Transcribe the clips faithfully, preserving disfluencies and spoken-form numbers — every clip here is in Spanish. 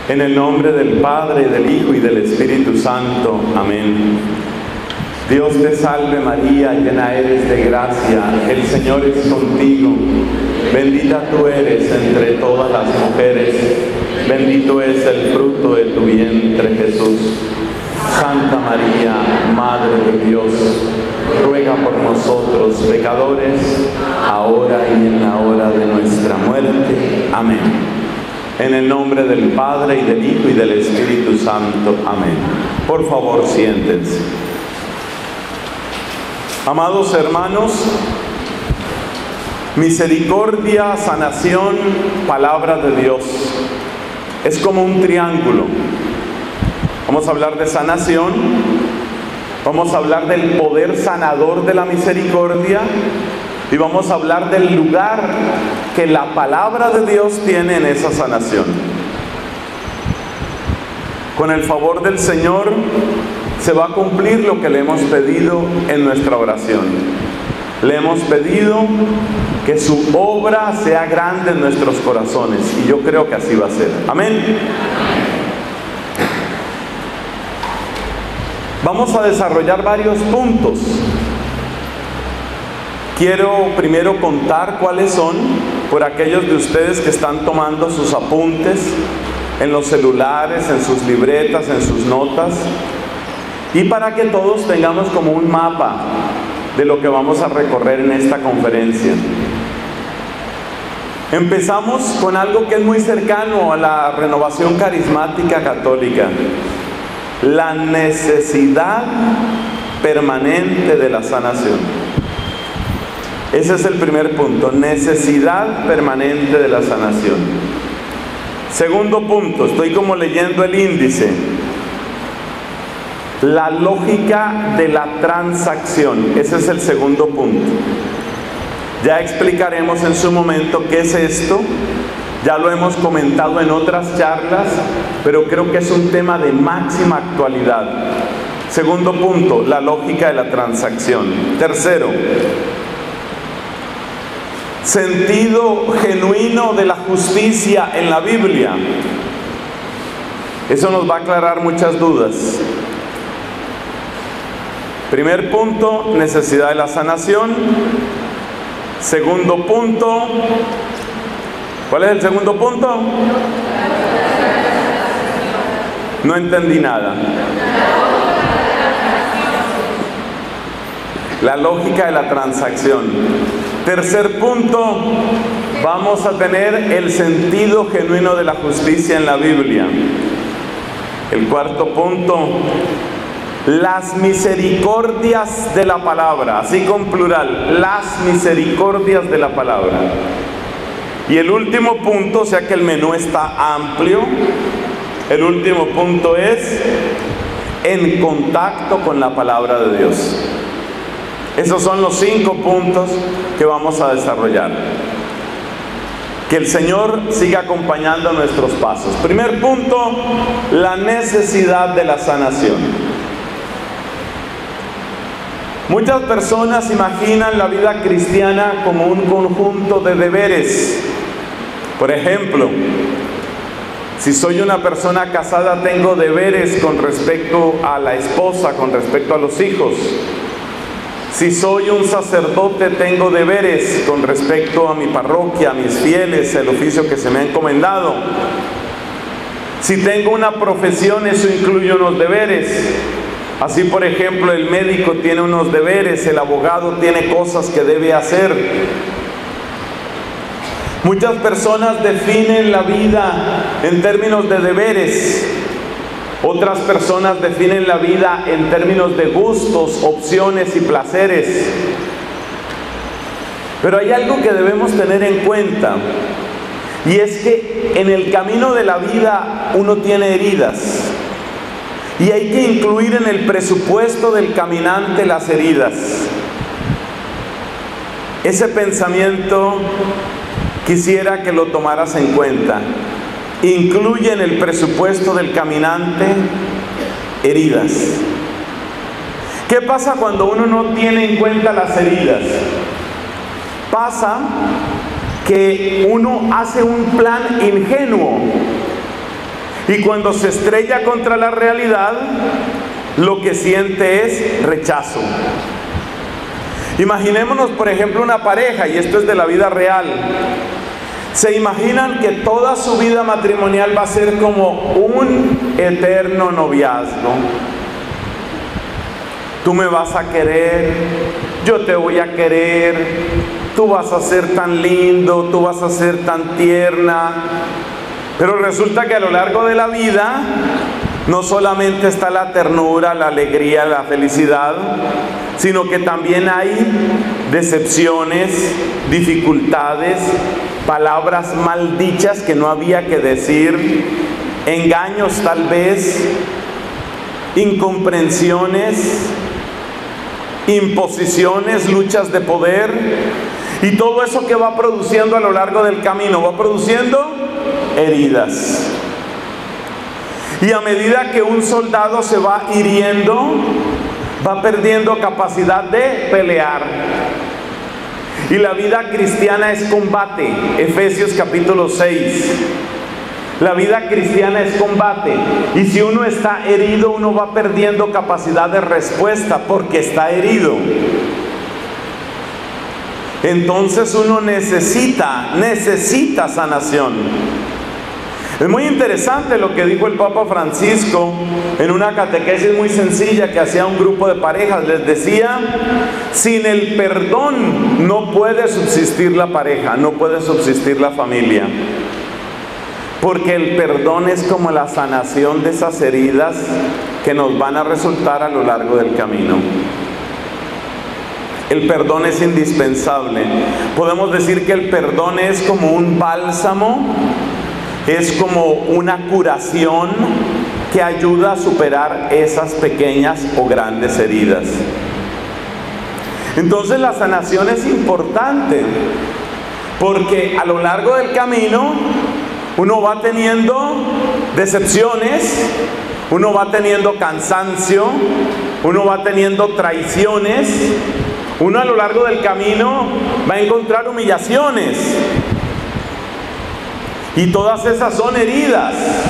En el nombre del Padre, del Hijo y del Espíritu Santo. Amén. Dios te salve María, llena eres de gracia, el Señor es contigo. Bendita tú eres entre todas las mujeres, bendito es el fruto de tu vientre Jesús. Santa María, Madre de Dios, ruega por nosotros pecadores, ahora y en la hora de nuestra muerte. Amén. En el nombre del Padre, y del Hijo, y del Espíritu Santo. Amén. Por favor, siéntense. Amados hermanos, misericordia, sanación, palabra de Dios. Es como un triángulo. Vamos a hablar de sanación, vamos a hablar del poder sanador de la misericordia y vamos a hablar del lugar que la palabra de Dios tiene en esa sanación. Con el favor del Señor se va a cumplir lo que le hemos pedido en nuestra oración. Le hemos pedido que su obra sea grande en nuestros corazones y yo creo que así va a ser. Amén. Vamos a desarrollar varios puntos. Quiero primero contar cuáles son, por aquellos de ustedes que están tomando sus apuntes en los celulares, en sus libretas, en sus notas, y para que todos tengamos como un mapa de lo que vamos a recorrer en esta conferencia. Empezamos con algo que es muy cercano a la renovación carismática católica: la necesidad permanente de la sanación. Ese es el primer punto, necesidad permanente de la sanación. Segundo punto, estoy como leyendo el índice: la lógica de la transacción. Ese es el segundo punto. Ya explicaremos en su momento qué es esto. Ya lo hemos comentado en otras charlas, pero creo que es un tema de máxima actualidad. Segundo punto, la lógica de la transacción. Tercero, sentido genuino de la justicia en la Biblia. Eso nos va a aclarar muchas dudas. Primer punto, necesidad de la sanación. Segundo punto, ¿cuál es el segundo punto? No entendí nada. La lógica de la transacción. Tercer punto, vamos a tener el sentido genuino de la justicia en la Biblia. El cuarto punto, las misericordias de la palabra, así con plural, las misericordias de la palabra. Y el último punto, o sea que el menú está amplio, el último punto es en contacto con la palabra de Dios. Esos son los cinco puntos que vamos a desarrollar. Que el Señor siga acompañando nuestros pasos. Primer punto, la necesidad de la sanación. Muchas personas imaginan la vida cristiana como un conjunto de deberes. Por ejemplo, si soy una persona casada, tengo deberes con respecto a la esposa, con respecto a los hijos. Si soy un sacerdote, tengo deberes con respecto a mi parroquia, a mis fieles, el oficio que se me ha encomendado. Si tengo una profesión, eso incluye unos deberes. Así, por ejemplo, el médico tiene unos deberes, el abogado tiene cosas que debe hacer. Muchas personas definen la vida en términos de deberes. Otras personas definen la vida en términos de gustos, opciones y placeres. Pero hay algo que debemos tener en cuenta, y es que en el camino de la vida uno tiene heridas, y hay que incluir en el presupuesto del caminante las heridas. Ese pensamiento quisiera que lo tomaras en cuenta. Incluye en el presupuesto del caminante heridas. ¿Qué pasa cuando uno no tiene en cuenta las heridas? Pasa que uno hace un plan ingenuo Y cuando se estrella contra la realidad, lo que siente es rechazo. Imaginémonos, por ejemplo, una pareja, y esto es de la vida real. ¿Se imaginan que toda su vida matrimonial va a ser como un eterno noviazgo? Tú me vas a querer, yo te voy a querer, tú vas a ser tan lindo, tú vas a ser tan tierna. Pero resulta que a lo largo de la vida no solamente está la ternura, la alegría, la felicidad, sino que también hay decepciones, dificultades, palabras mal dichas que no había que decir, engaños tal vez, incomprensiones, imposiciones, luchas de poder, y todo eso que va produciendo a lo largo del camino, va produciendo heridas. Y a medida que un soldado se va hiriendo, va perdiendo capacidad de pelear. Y la vida cristiana es combate. Efesios capítulo seis. La vida cristiana es combate. Y si uno está herido, uno va perdiendo capacidad de respuesta porque está herido. Entonces uno necesita, necesita sanación. Es muy interesante lo que dijo el Papa Francisco en una catequesis muy sencilla que hacía un grupo de parejas. Les decía, sin el perdón no puede subsistir la pareja, no puede subsistir la familia. Porque el perdón es como la sanación de esas heridas que nos van a resultar a lo largo del camino. El perdón es indispensable. Podemos decir que el perdón es como un bálsamo, es como una curación que ayuda a superar esas pequeñas o grandes heridas. Entonces la sanación es importante, porque a lo largo del camino uno va teniendo decepciones, uno va teniendo cansancio, uno va teniendo traiciones, uno a lo largo del camino va a encontrar humillaciones. Y todas esas son heridas.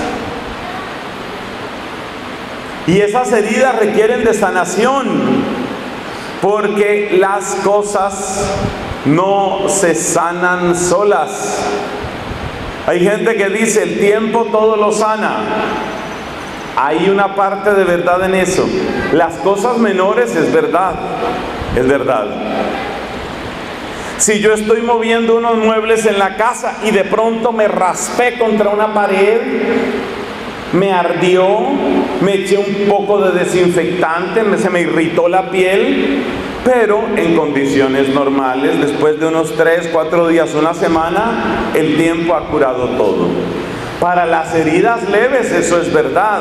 Y esas heridas requieren de sanación, porque las cosas no se sanan solas. Hay gente que dice, el tiempo todo lo sana. Hay una parte de verdad en eso. Las cosas menores es verdad, es verdad. Si yo estoy moviendo unos muebles en la casa y de pronto me raspé contra una pared, me ardió, me eché un poco de desinfectante, me, se me irritó la piel, pero en condiciones normales, después de unos tres, cuatro días, una semana, el tiempo ha curado todo. Para las heridas leves eso es verdad,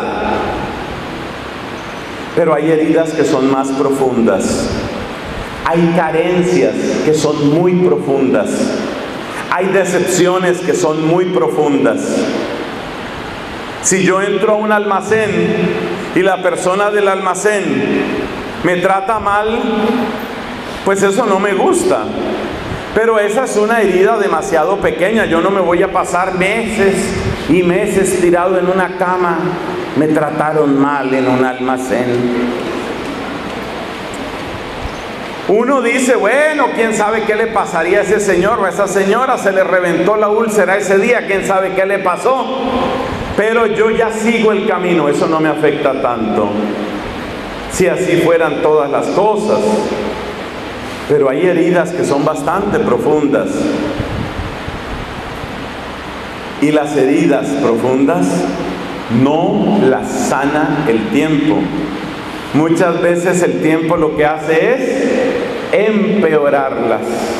pero hay heridas que son más profundas. Hay carencias que son muy profundas. Hay decepciones que son muy profundas. Si yo entro a un almacén y la persona del almacén me trata mal, pues eso no me gusta. Pero esa es una herida demasiado pequeña. Yo no me voy a pasar meses y meses tirado en una cama. Me trataron mal en un almacén. Uno dice, bueno, quién sabe qué le pasaría a ese señor o a esa señora, se le reventó la úlcera ese día, quién sabe qué le pasó, pero yo ya sigo el camino, eso no me afecta tanto, si así fueran todas las cosas. Pero hay heridas que son bastante profundas, y las heridas profundas no las sana el tiempo. Muchas veces el tiempo lo que hace es empeorarlas.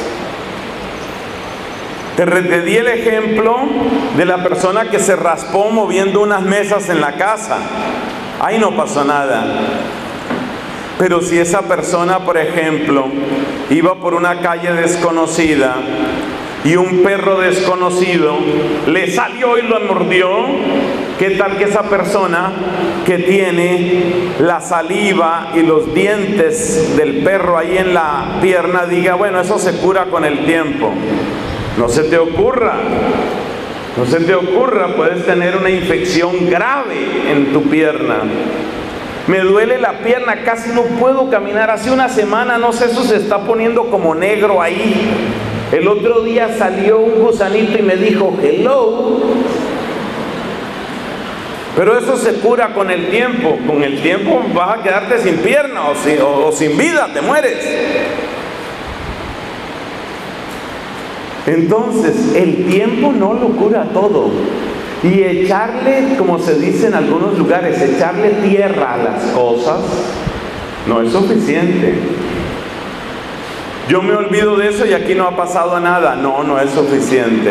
Te di el ejemplo de la persona que se raspó moviendo unas mesas en la casa. Ahí no pasó nada. Pero si esa persona, por ejemplo, iba por una calle desconocida y un perro desconocido le salió y lo mordió, ¿qué tal que esa persona que tiene la saliva y los dientes del perro ahí en la pierna diga, bueno, eso se cura con el tiempo? No se te ocurra. No se te ocurra, puedes tener una infección grave en tu pierna. Me duele la pierna, casi no puedo caminar. Hace una semana, no sé, eso se está poniendo como negro ahí. El otro día salió un gusanito y me dijo, hello. Pero eso se cura con el tiempo. Con el tiempo vas a quedarte sin pierna o sin, o, o sin vida, te mueres. Entonces, el tiempo no lo cura todo. Y echarle, como se dice en algunos lugares, echarle tierra a las cosas, no es suficiente. Yo me olvido de eso y aquí no ha pasado nada. No, no es suficiente.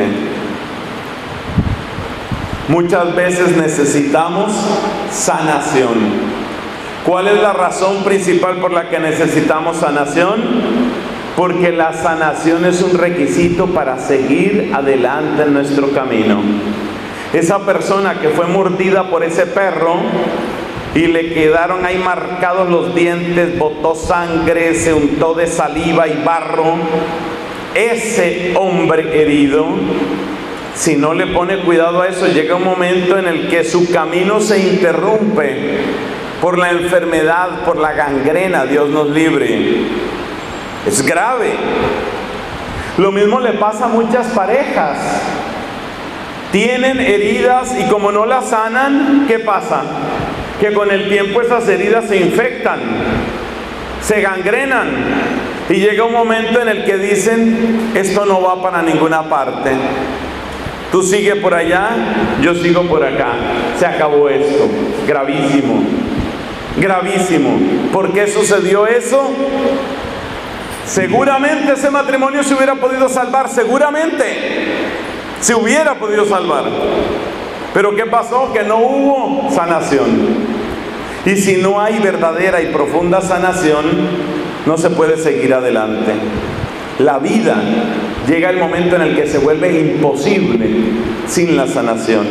Muchas veces necesitamos sanación. ¿Cuál es la razón principal por la que necesitamos sanación? Porque la sanación es un requisito para seguir adelante en nuestro camino. Esa persona que fue mordida por ese perro y le quedaron ahí marcados los dientes, botó sangre, se untó de saliva y barro, ese hombre herido, si no le pone cuidado a eso, llega un momento en el que su camino se interrumpe por la enfermedad, por la gangrena. Dios nos libre. Es grave. Lo mismo le pasa a muchas parejas. Tienen heridas y como no las sanan, ¿qué pasa? Que con el tiempo esas heridas se infectan, se gangrenan y llega un momento en el que dicen, esto no va para ninguna parte. Tú sigue por allá, yo sigo por acá. Se acabó esto. Gravísimo. Gravísimo. ¿Por qué sucedió eso? Seguramente ese matrimonio se hubiera podido salvar. Seguramente se hubiera podido salvar. Pero ¿qué pasó? Que no hubo sanación. Y si no hay verdadera y profunda sanación, no se puede seguir adelante. La vida llega el momento en el que se vuelve imposible sin la sanación.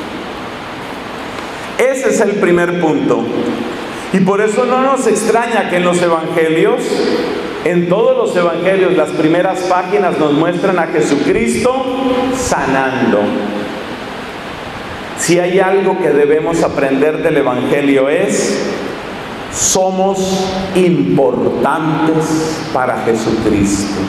Ese es el primer punto. Y por eso no nos extraña que en los evangelios, en todos los evangelios, las primeras páginas nos muestran a Jesucristo sanando. Si hay algo que debemos aprender del evangelio es: somos importantes para Jesucristo.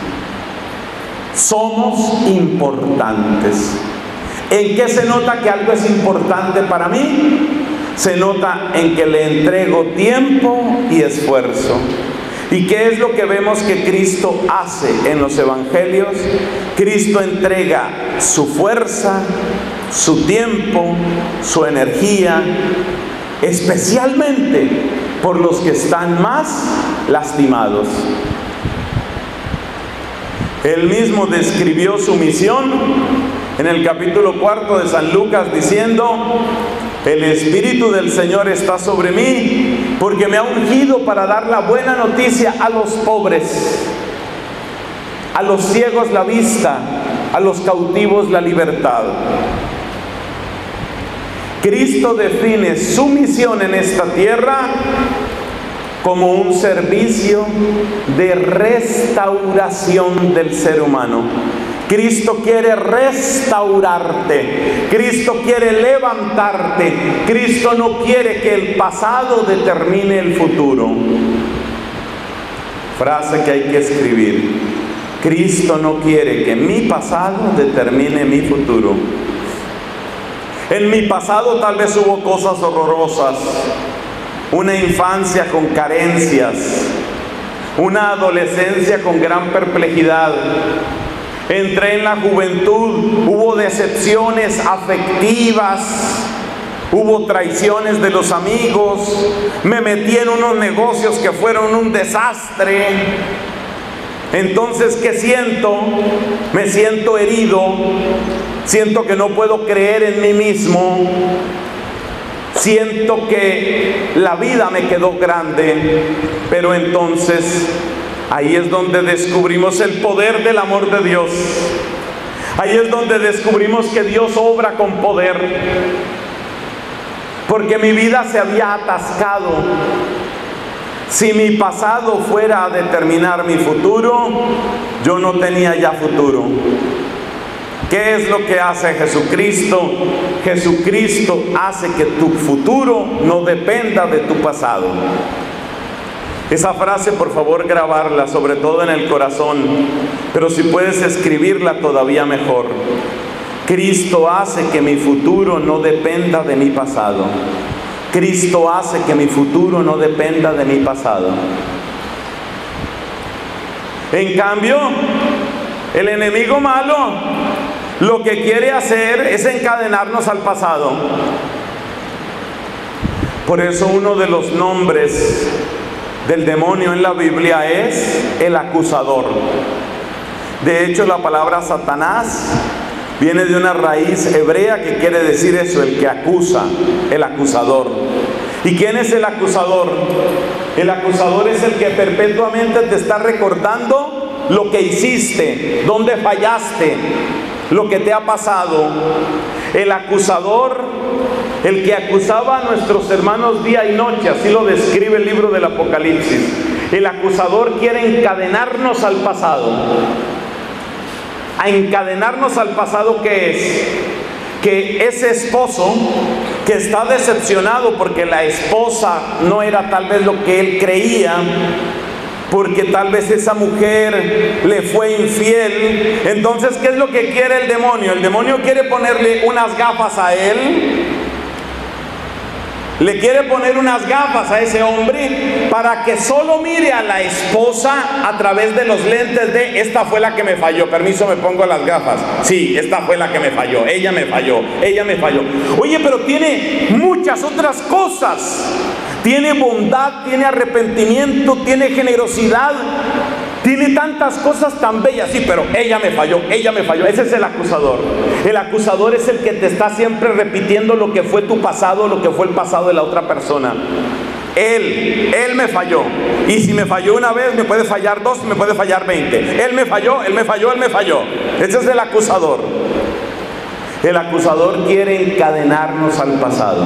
Somos importantes. ¿En qué se nota que algo es importante para mí? Se nota en que le entrego tiempo y esfuerzo. ¿Y qué es lo que vemos que Cristo hace en los evangelios? Cristo entrega su fuerza, su tiempo, su energía, especialmente por los que están más lastimados. Él mismo describió su misión en el capítulo cuarto de San Lucas diciendo: el Espíritu del Señor está sobre mí, porque me ha ungido para dar la buena noticia a los pobres, a los ciegos la vista, a los cautivos la libertad. Cristo define su misión en esta tierra como un servicio de restauración del ser humano. Cristo quiere restaurarte, Cristo quiere levantarte, Cristo no quiere que el pasado determine el futuro. Frase que hay que escribir: Cristo no quiere que mi pasado determine mi futuro. En mi pasado tal vez hubo cosas horrorosas, una infancia con carencias, una adolescencia con gran perplejidad. Entré en la juventud, hubo decepciones afectivas, hubo traiciones de los amigos, me metí en unos negocios que fueron un desastre. Entonces, ¿qué siento? Me siento herido, siento que no puedo creer en mí mismo, siento que la vida me quedó grande, pero entonces ahí es donde descubrimos el poder del amor de Dios. Ahí es donde descubrimos que Dios obra con poder, porque mi vida se había atascado. Si mi pasado fuera a determinar mi futuro, yo no tenía ya futuro. ¿Qué es lo que hace Jesucristo? Jesucristo hace que tu futuro no dependa de tu pasado. Esa frase, por favor, grabarla, sobre todo en el corazón, pero si puedes escribirla todavía mejor. Cristo hace que mi futuro no dependa de mi pasado. Cristo hace que mi futuro no dependa de mi pasado. En cambio, el enemigo malo lo que quiere hacer es encadenarnos al pasado. Por eso uno de los nombres del demonio en la Biblia es el acusador. De hecho, la palabra Satanás viene de una raíz hebrea que quiere decir eso, el que acusa, el acusador. ¿Y quién es el acusador? El acusador es el que perpetuamente te está recordando lo que hiciste, dónde fallaste, lo que te ha pasado. El acusador, el que acusaba a nuestros hermanos día y noche, así lo describe el libro del Apocalipsis. El acusador quiere encadenarnos al pasado. A encadenarnos al pasado, ¿qué es? Que ese esposo que está decepcionado porque la esposa no era tal vez lo que él creía, porque tal vez esa mujer le fue infiel. Entonces, ¿qué es lo que quiere el demonio? El demonio quiere ponerle unas gafas a él. Le quiere poner unas gafas a ese hombre para que solo mire a la esposa a través de los lentes de: esta fue la que me falló, permiso, me pongo las gafas. Sí, esta fue la que me falló, ella me falló, ella me falló. Oye, pero tiene muchas otras cosas. Tiene bondad, tiene arrepentimiento, tiene generosidad, tiene tantas cosas tan bellas. Sí, pero ella me falló, ella me falló. Ese es el acusador. El acusador es el que te está siempre repitiendo lo que fue tu pasado, lo que fue el pasado de la otra persona. Él, él me falló. Y si me falló una vez, me puede fallar dos, me puede fallar veinte. Él me falló, él me falló, él me falló. Ese es el acusador. El acusador quiere encadenarnos al pasado.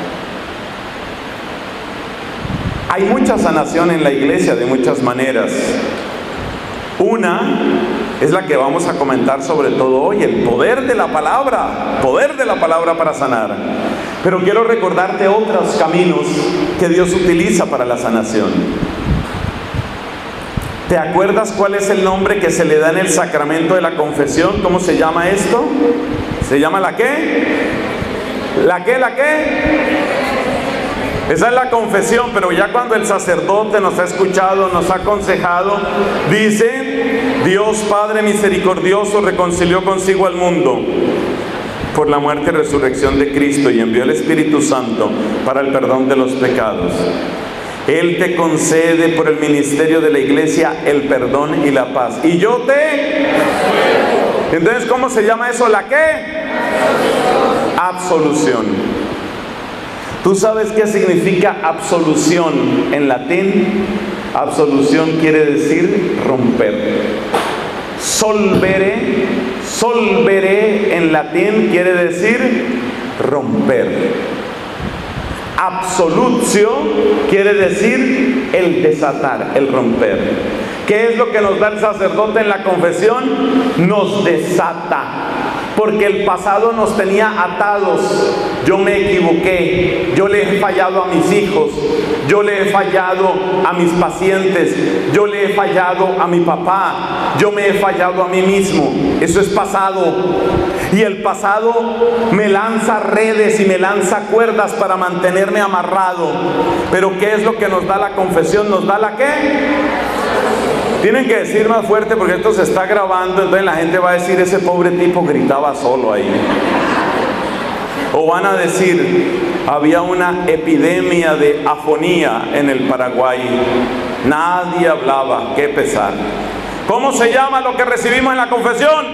Hay mucha sanación en la iglesia de muchas maneras. Una es la que vamos a comentar sobre todo hoy: el poder de la palabra, poder de la palabra para sanar. Pero quiero recordarte otros caminos que Dios utiliza para la sanación. ¿Te acuerdas cuál es el nombre que se le da en el sacramento de la confesión? ¿Cómo se llama esto? ¿Se llama la qué? ¿La qué? ¿La qué? Esa es la confesión, pero ya cuando el sacerdote nos ha escuchado, nos ha aconsejado, dice: Dios Padre misericordioso reconcilió consigo al mundo por la muerte y resurrección de Cristo y envió el Espíritu Santo para el perdón de los pecados. Él te concede por el ministerio de la iglesia el perdón y la paz. Y yo te... Entonces, ¿cómo se llama eso? ¿La qué? Absolución. ¿Tú sabes qué significa absolución en latín? Absolución quiere decir romper. Solvere, solvere en latín quiere decir romper. Absolutio quiere decir el desatar, el romper. ¿Qué es lo que nos da el sacerdote en la confesión? Nos desata. Porque el pasado nos tenía atados. Yo me equivoqué, yo le he fallado a mis hijos, yo le he fallado a mis pacientes, yo le he fallado a mi papá, yo me he fallado a mí mismo. Eso es pasado. Y el pasado me lanza redes y me lanza cuerdas para mantenerme amarrado. Pero ¿qué es lo que nos da la confesión? ¿Nos da la qué? Tienen que decir más fuerte porque esto se está grabando, entonces la gente va a decir: ese pobre tipo gritaba solo ahí. O van a decir: había una epidemia de afonía en el Paraguay, nadie hablaba, qué pesar. ¿Cómo se llama lo que recibimos en la confesión?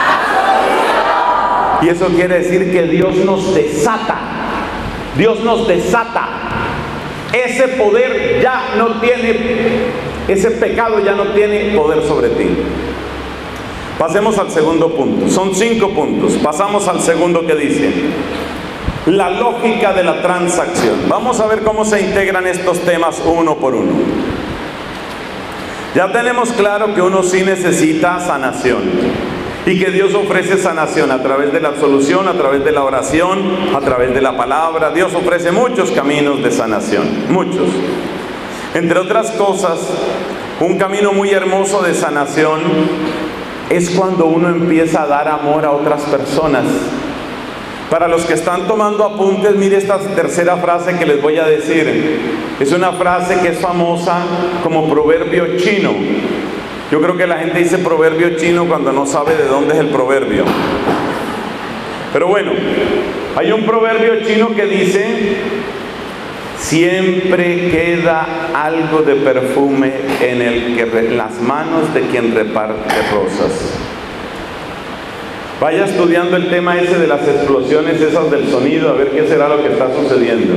Y eso quiere decir que Dios nos desata. Dios nos desata. Ese poder ya no tiene, ese pecado ya no tiene poder sobre ti. Pasemos al segundo punto. Son cinco puntos. Pasamos al segundo, que dice: la lógica de la transacción. Vamos a ver cómo se integran estos temas uno por uno. Ya tenemos claro que uno sí necesita sanación. y que Dios ofrece sanación a través de la absolución, a través de la oración, a través de la palabra. Dios ofrece muchos caminos de sanación, muchos. Entre otras cosas, un camino muy hermoso de sanación es cuando uno empieza a dar amor a otras personas. Para los que están tomando apuntes, mire esta tercera frase que les voy a decir. Es una frase que es famosa como proverbio chino. Yo creo que la gente dice proverbio chino cuando no sabe de dónde es el proverbio. Pero bueno, hay un proverbio chino que dice: siempre queda algo de perfume en, el que re, las manos de quien reparte rosas. Vaya estudiando el tema ese de las explosiones esas del sonido, a ver qué será lo que está sucediendo.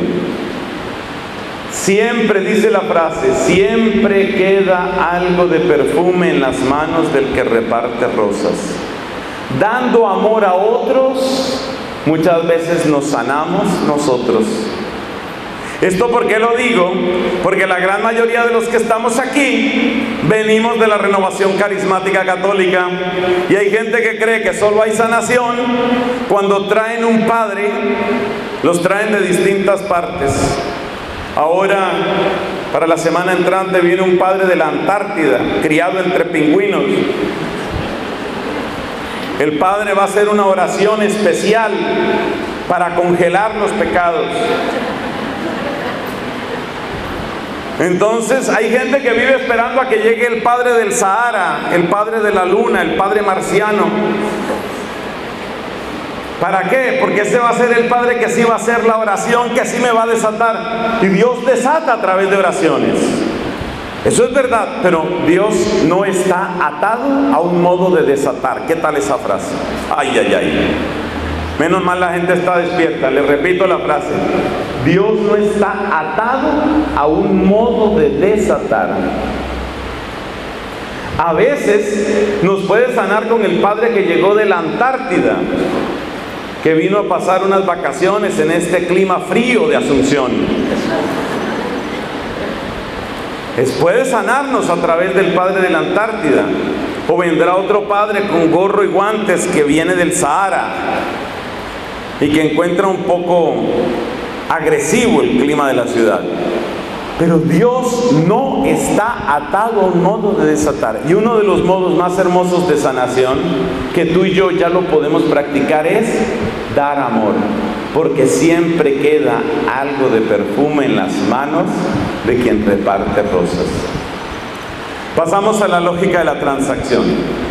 Siempre, dice la frase, siempre queda algo de perfume en las manos del que reparte rosas. Dando amor a otros, muchas veces nos sanamos nosotros. ¿Esto por qué lo digo? Porque la gran mayoría de los que estamos aquí venimos de la Renovación Carismática Católica, y hay gente que cree que solo hay sanación cuando traen un padre, los traen de distintas partes. Ahora, para la semana entrante, viene un padre de la Antártida, criado entre pingüinos. El padre va a hacer una oración especial para congelar los pecados. Entonces hay gente que vive esperando a que llegue el padre del Sahara, el padre de la luna, el padre marciano. ¿Para qué? Porque ese va a ser el padre que sí va a hacer la oración, que sí me va a desatar. Y Dios desata a través de oraciones. Eso es verdad, pero Dios no está atado a un modo de desatar. ¿Qué tal esa frase? Ay, ay, ay. Menos mal la gente está despierta. Les repito la frase: Dios no está atado a un modo de desatar. A veces nos puede sanar con el padre que llegó de la Antártida, que vino a pasar unas vacaciones en este clima frío de Asunción. Es, puede sanarnos a través del padre de la Antártida. O vendrá otro padre con gorro y guantes que viene del Sahara y que encuentra un poco agresivo el clima de la ciudad. Pero Dios no está atado a un modo de desatar. Y uno de los modos más hermosos de sanación, que tú y yo ya lo podemos practicar, es dar amor. Porque siempre queda algo de perfume en las manos de quien reparte rosas. Pasamos a la lógica de la transacción.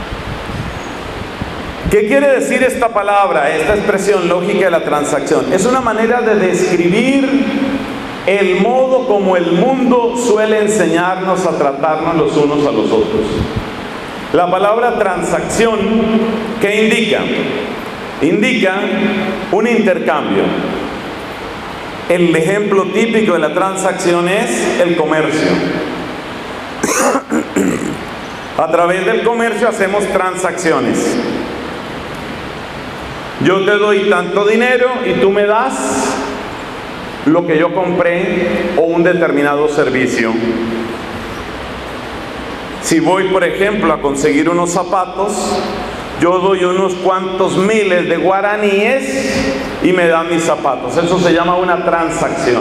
¿Qué quiere decir esta palabra, esta expresión lógica de la transacción? Es una manera de describir el modo como el mundo suele enseñarnos a tratarnos los unos a los otros. La palabra transacción, ¿qué indica? Indica un intercambio. El ejemplo típico de la transacción es el comercio. A través del comercio hacemos transacciones. Yo te doy tanto dinero y tú me das lo que yo compré o un determinado servicio. Si voy, por ejemplo, a conseguir unos zapatos, yo doy unos cuantos miles de guaraníes y me dan mis zapatos. Eso se llama una transacción.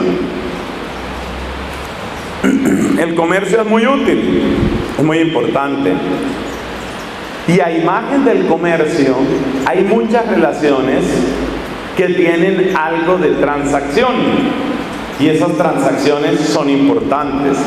El comercio es muy útil, es muy importante. Y a imagen del comercio hay muchas relaciones que tienen algo de transacción, y esas transacciones son importantes.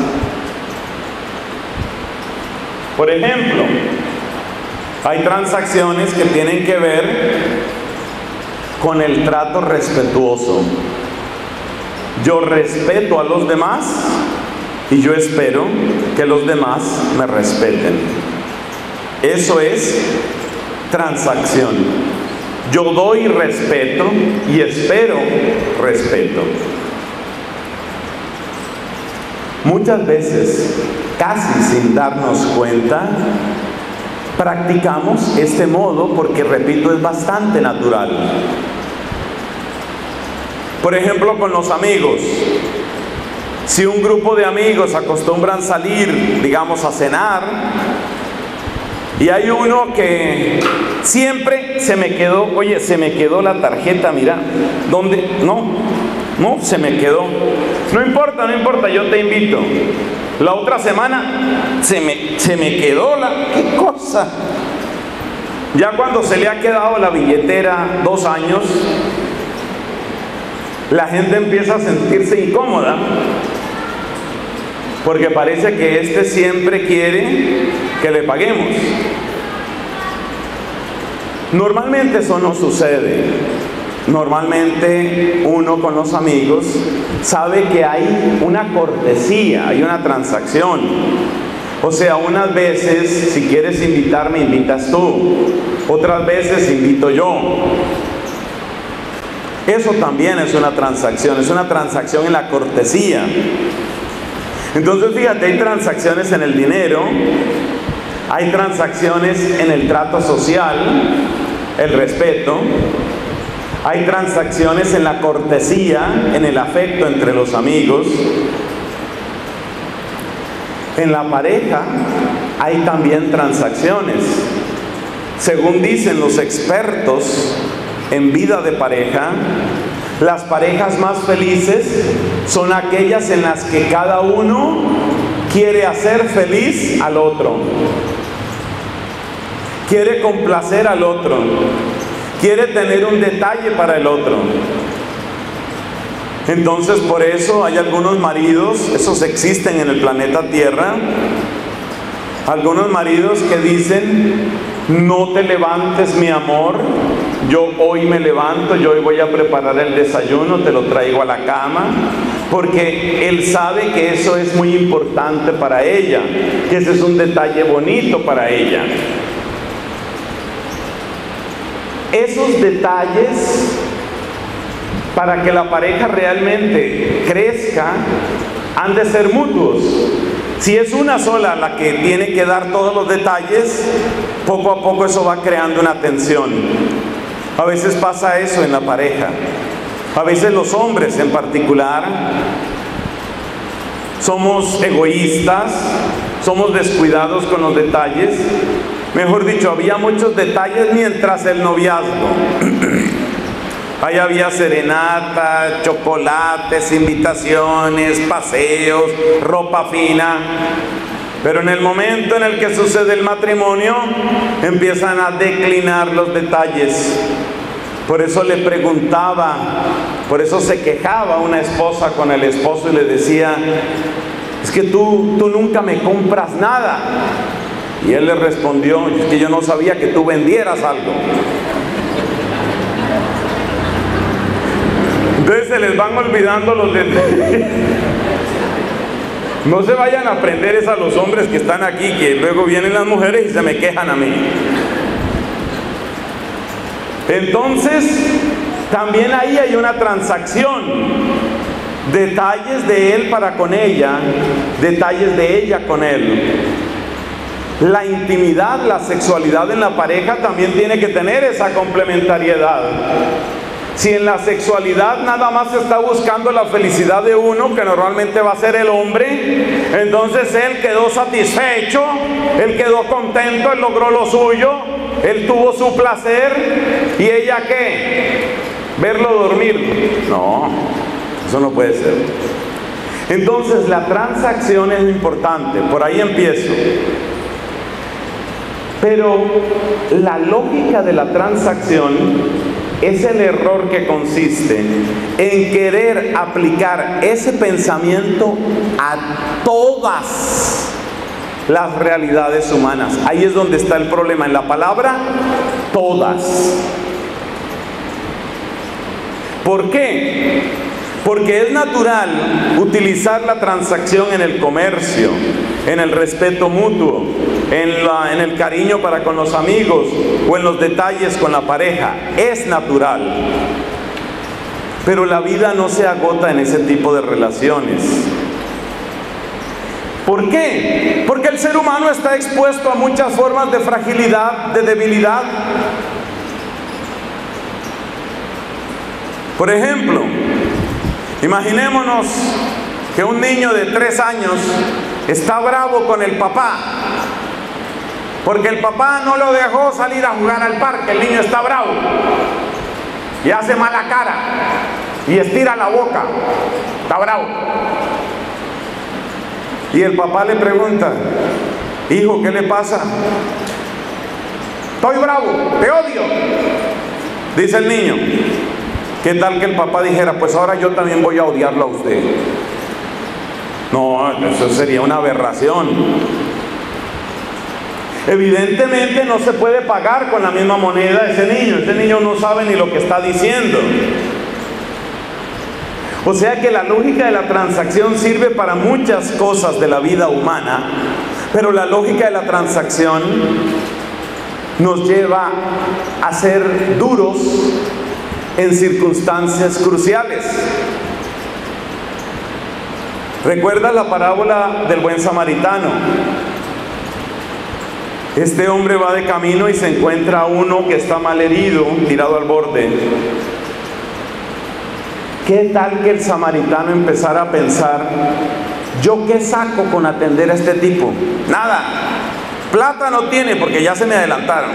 Por ejemplo, hay transacciones que tienen que ver con el trato respetuoso. Yo respeto a los demás y yo espero que los demás me respeten. Eso es transacción. Yo doy respeto y espero respeto. Muchas veces, casi sin darnos cuenta, practicamos este modo porque, repito, es bastante natural. Por ejemplo, con los amigos. Si un grupo de amigos acostumbran salir, digamos, a cenar, Y hay uno que siempre se me quedó, oye, se me quedó la tarjeta, mira, ¿dónde? No, no, se me quedó. No importa, no importa, yo te invito. La otra semana se me, se me quedó la... ¿Qué cosa? Ya cuando se le ha quedado la billetera dos años, la gente empieza a sentirse incómoda, porque parece que este siempre quiere que le paguemos. Normalmente eso no sucede. Normalmente uno con los amigos sabe que hay una cortesía, hay una transacción. O sea, unas veces si quieres invitarme, invitas tú. Otras veces invito yo. Eso también es una transacción, es una transacción en la cortesía. Entonces fíjate, hay transacciones en el dinero, hay transacciones en el trato social, el respeto, hay transacciones en la cortesía, en el afecto entre los amigos. En la pareja hay también transacciones. Según dicen los expertos en vida de pareja, las parejas más felices son aquellas en las que cada uno quiere hacer feliz al otro, quiere complacer al otro, quiere tener un detalle para el otro. Entonces, por eso hay algunos maridos, esos existen en el planeta Tierra, algunos maridos que dicen: no te levantes, mi amor, yo hoy me levanto, yo hoy voy a preparar el desayuno, te lo traigo a la cama, porque él sabe que eso es muy importante para ella, que ese es un detalle bonito para ella. Esos detalles, para que la pareja realmente crezca, han de ser mutuos. Si es una sola la que tiene que dar todos los detalles, poco a poco eso va creando una tensión. A veces pasa eso en la pareja. A veces los hombres en particular somos egoístas, somos descuidados con los detalles. Mejor dicho, había muchos detalles mientras el noviazgo. Ahí había serenata, chocolates, invitaciones, paseos, ropa fina. Pero en el momento en el que sucede el matrimonio, empiezan a declinar los detalles. Por eso le preguntaba, por eso se quejaba una esposa con el esposo y le decía: es que tú, tú nunca me compras nada. Y él le respondió: es que yo no sabía que tú vendieras algo. Entonces se les van olvidando los detalles. No se vayan a aprender es a los hombres que están aquí, que luego vienen las mujeres y se me quejan a mí. Entonces, también ahí hay una transacción. Detalles de él para con ella, detalles de ella con él. La intimidad, la sexualidad en la pareja también tiene que tener esa complementariedad. Si en la sexualidad nada más se está buscando la felicidad de uno, que normalmente va a ser el hombre, entonces él quedó satisfecho, él quedó contento, él logró lo suyo, él tuvo su placer, ¿y ella qué? ¿Verlo dormir? No, eso no puede ser. Entonces la transacción es importante, por ahí empiezo. Pero la lógica de la transacción es el error que consiste en querer aplicar ese pensamiento a todas las realidades humanas. Ahí es donde está el problema, en la palabra todas. ¿Por qué? Porque es natural utilizar la transacción en el comercio, en el respeto mutuo, en, la, en el cariño para con los amigos o en los detalles con la pareja. Es natural. Pero la vida no se agota en ese tipo de relaciones. ¿Por qué? Porque el ser humano está expuesto a muchas formas de fragilidad, de debilidad. Por ejemplo, imaginémonos que un niño de tres años está bravo con el papá porque el papá no lo dejó salir a jugar al parque. El niño está bravo y hace mala cara y estira la boca, está bravo. Y el papá le pregunta: hijo, ¿qué le pasa? Estoy bravo, te odio. Dice el niño. ¿Qué tal que el papá dijera: pues ahora yo también voy a odiarlo a usted? No, eso sería una aberración. Evidentemente no se puede pagar con la misma moneda ese niño. Ese niño no sabe ni lo que está diciendo. O sea que la lógica de la transacción sirve para muchas cosas de la vida humana, pero la lógica de la transacción nos lleva a ser duros en circunstancias cruciales. ¿Recuerdas la parábola del buen samaritano? Este hombre va de camino y se encuentra a uno que está mal herido, tirado al borde. ¿Qué tal que el samaritano empezara a pensar: ¿yo qué saco con atender a este tipo? Nada. Plata no tiene porque ya se me adelantaron.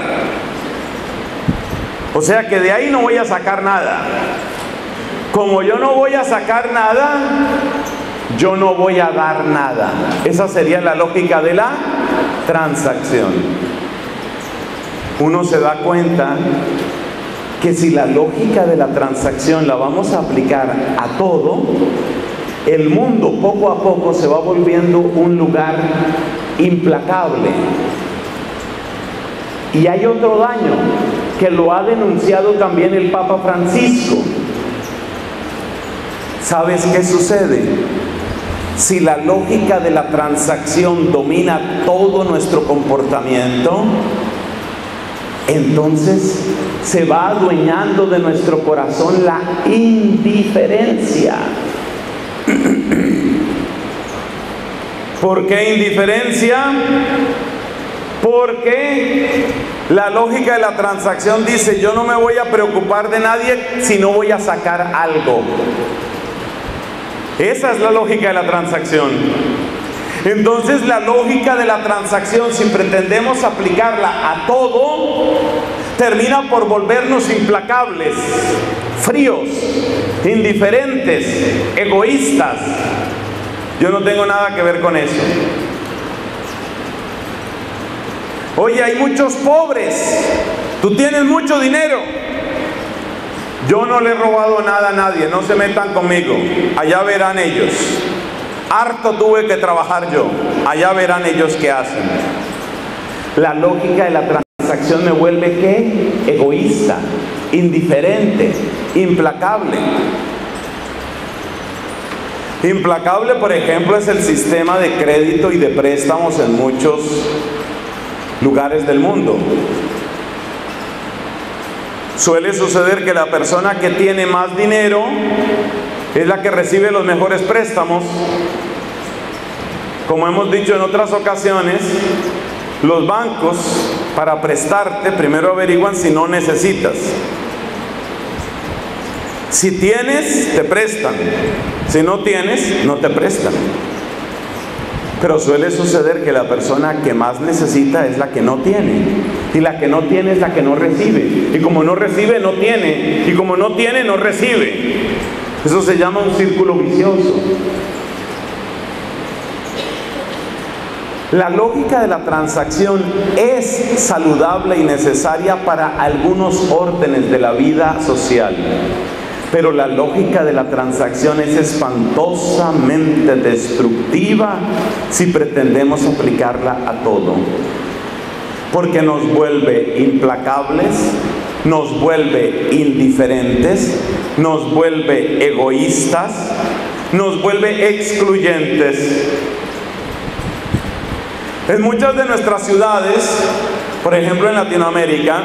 O sea que de ahí no voy a sacar nada. Como yo no voy a sacar nada, yo no voy a dar nada. Esa sería la lógica de la transacción. Uno se da cuenta que si la lógica de la transacción la vamos a aplicar a todo, el mundo poco a poco se va volviendo un lugar implacable. Y hay otro daño que lo ha denunciado también el Papa Francisco. ¿Sabes qué sucede? Si la lógica de la transacción domina todo nuestro comportamiento, entonces se va adueñando de nuestro corazón la indiferencia. ¿Por qué indiferencia? Porque la lógica de la transacción dice: yo no me voy a preocupar de nadie si no voy a sacar algo. Esa es la lógica de la transacción. Entonces la lógica de la transacción, si pretendemos aplicarla a todo, termina por volvernos implacables, fríos, indiferentes, egoístas. Yo no tengo nada que ver con eso. Oye, hay muchos pobres, tú tienes mucho dinero. Yo no le he robado nada a nadie, no se metan conmigo, allá verán ellos. Harto tuve que trabajar yo, allá verán ellos qué hacen. La lógica de la transacción me vuelve ¿qué? Egoísta, indiferente, implacable. Implacable, por ejemplo, es el sistema de crédito y de préstamos en muchos lugares del mundo. Suele suceder que la persona que tiene más dinero es la que recibe los mejores préstamos. Como hemos dicho en otras ocasiones, los bancos, para prestarte, primero averiguan si no necesitas. Si tienes, te prestan. Si no tienes, no te prestan. Pero suele suceder que la persona que más necesita es la que no tiene. Y la que no tiene es la que no recibe. Y como no recibe, no tiene. Y como no tiene, no recibe. Eso se llama un círculo vicioso. La lógica de la transacción es saludable y necesaria para algunos órdenes de la vida social. Pero la lógica de la transacción es espantosamente destructiva si pretendemos aplicarla a todo. Porque nos vuelve implacables, nos vuelve indiferentes, nos vuelve egoístas, nos vuelve excluyentes. En muchas de nuestras ciudades, por ejemplo en Latinoamérica,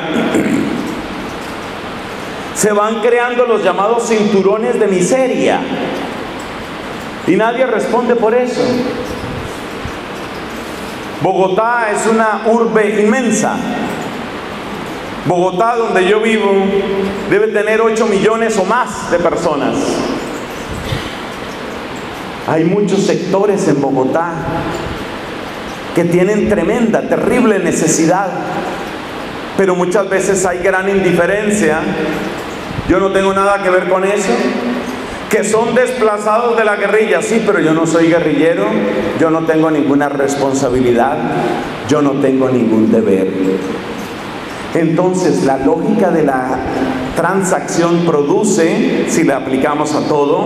se van creando los llamados cinturones de miseria y nadie responde por eso. Bogotá es una urbe inmensa. Bogotá, donde yo vivo, debe tener ocho millones o más de personas. Hay muchos sectores en Bogotá que tienen tremenda, terrible necesidad, pero muchas veces hay gran indiferencia. Yo no tengo nada que ver con eso. Que son desplazados de la guerrilla, sí, pero yo no soy guerrillero, yo no tengo ninguna responsabilidad, yo no tengo ningún deber. Entonces, la lógica de la transacción produce, si la aplicamos a todo,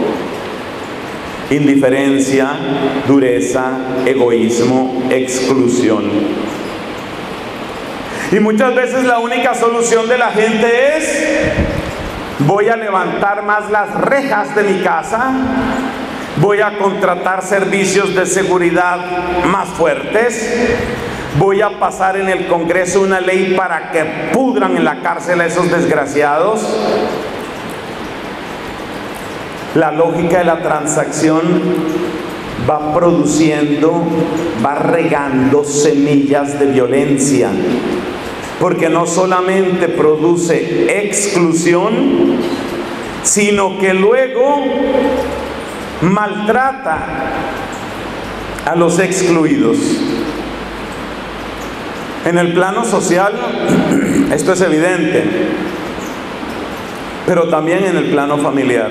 indiferencia, dureza, egoísmo, exclusión. Y muchas veces la única solución de la gente es: voy a levantar más las rejas de mi casa, voy a contratar servicios de seguridad más fuertes, voy a pasar en el Congreso una ley para que pudran en la cárcel a esos desgraciados. La lógica de la transacción va produciendo, va regando semillas de violencia, porque no solamente produce exclusión, sino que luego maltrata a los excluidos. En el plano social, esto es evidente, pero también en el plano familiar.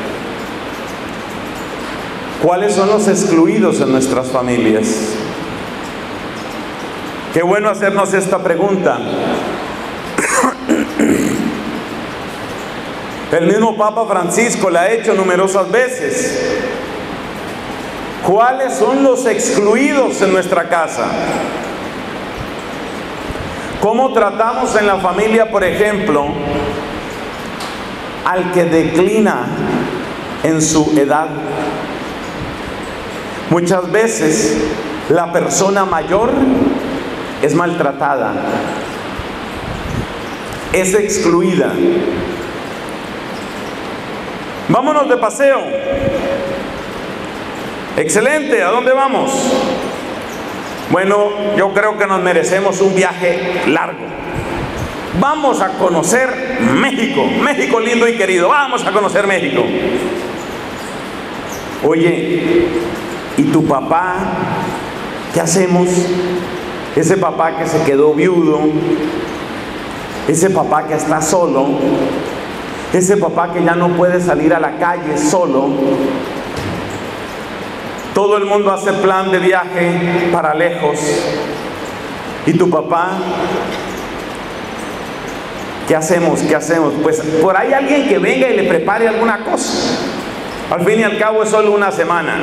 ¿Cuáles son los excluidos en nuestras familias? Qué bueno hacernos esta pregunta. El mismo Papa Francisco la ha hecho numerosas veces. ¿Cuáles son los excluidos en nuestra casa? ¿Cómo tratamos en la familia, por ejemplo, al que declina en su edad? Muchas veces la persona mayor es maltratada, es excluida. Vámonos de paseo. Excelente, ¿a dónde vamos? Bueno, yo creo que nos merecemos un viaje largo. Vamos a conocer México, México lindo y querido, vamos a conocer México. Oye, ¿y tu papá? ¿Qué hacemos? Ese papá que se quedó viudo, ese papá que está solo, ese papá que ya no puede salir a la calle solo. Todo el mundo hace plan de viaje para lejos. ¿Y tu papá? ¿Qué hacemos? ¿Qué hacemos? Pues por ahí alguien que venga y le prepare alguna cosa. Al fin y al cabo es solo una semana.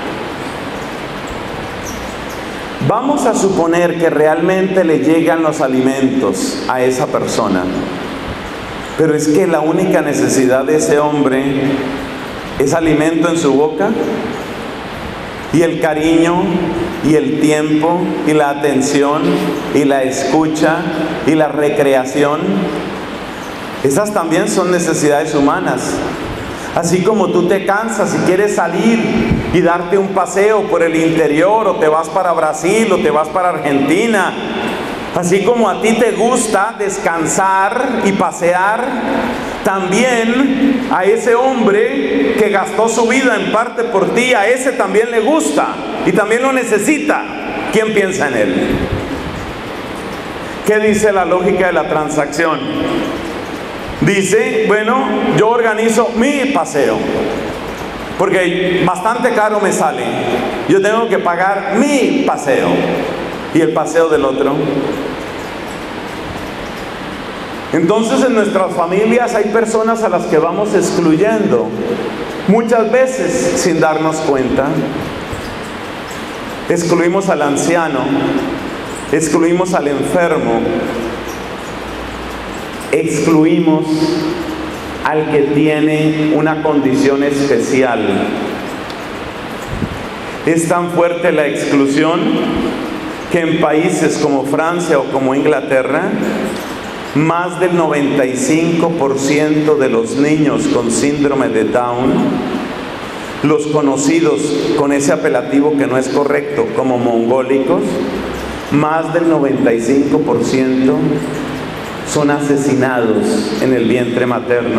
Vamos a suponer que realmente le llegan los alimentos a esa persona, pero es que la única necesidad de ese hombre es alimento en su boca, y el cariño y el tiempo y la atención y la escucha y la recreación. Esas también son necesidades humanas. Así como tú te cansas y quieres salir y darte un paseo por el interior, o te vas para Brasil o te vas para Argentina, así como a ti te gusta descansar y pasear, también a ese hombre que gastó su vida en parte por ti, a ese también le gusta y también lo necesita. ¿Quién piensa en él? ¿Qué dice la lógica de la transacción? Dice, bueno, yo organizo mi paseo, porque bastante caro me sale. Yo tengo que pagar mi paseo y el paseo del otro. Entonces en nuestras familias hay personas a las que vamos excluyendo, muchas veces sin darnos cuenta. Excluimos al anciano, excluimos al enfermo, excluimos al que tiene una condición especial. Es tan fuerte la exclusión que en países como Francia o como Inglaterra, más del noventa y cinco por ciento de los niños con síndrome de Down, los conocidos con ese apelativo que no es correcto como mongólicos, más del noventa y cinco por ciento son asesinados en el vientre materno.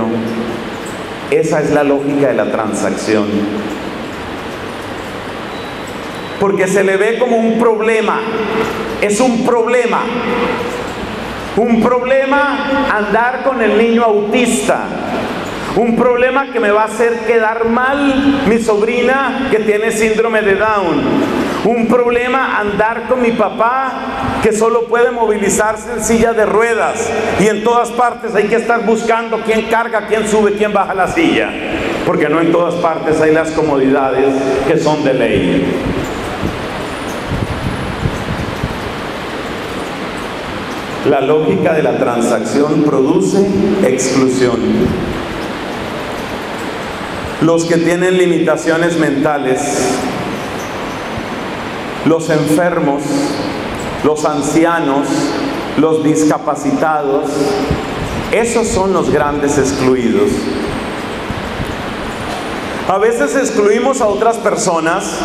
Esa es la lógica de la transacción. porque se le ve como un problema. Es un problema. Un problema andar con el niño autista. Un problema que me va a hacer quedar mal mi sobrina que tiene síndrome de Down. Un problema andar con mi papá que solo puede movilizarse en silla de ruedas. Y en todas partes hay que estar buscando quién carga, quién sube, quién baja la silla. Porque no en todas partes hay las comodidades que son de ley. La lógica de la transacción produce exclusión. Los que tienen limitaciones mentales, los enfermos, los ancianos, los discapacitados, esos son los grandes excluidos. A veces excluimos a otras personas,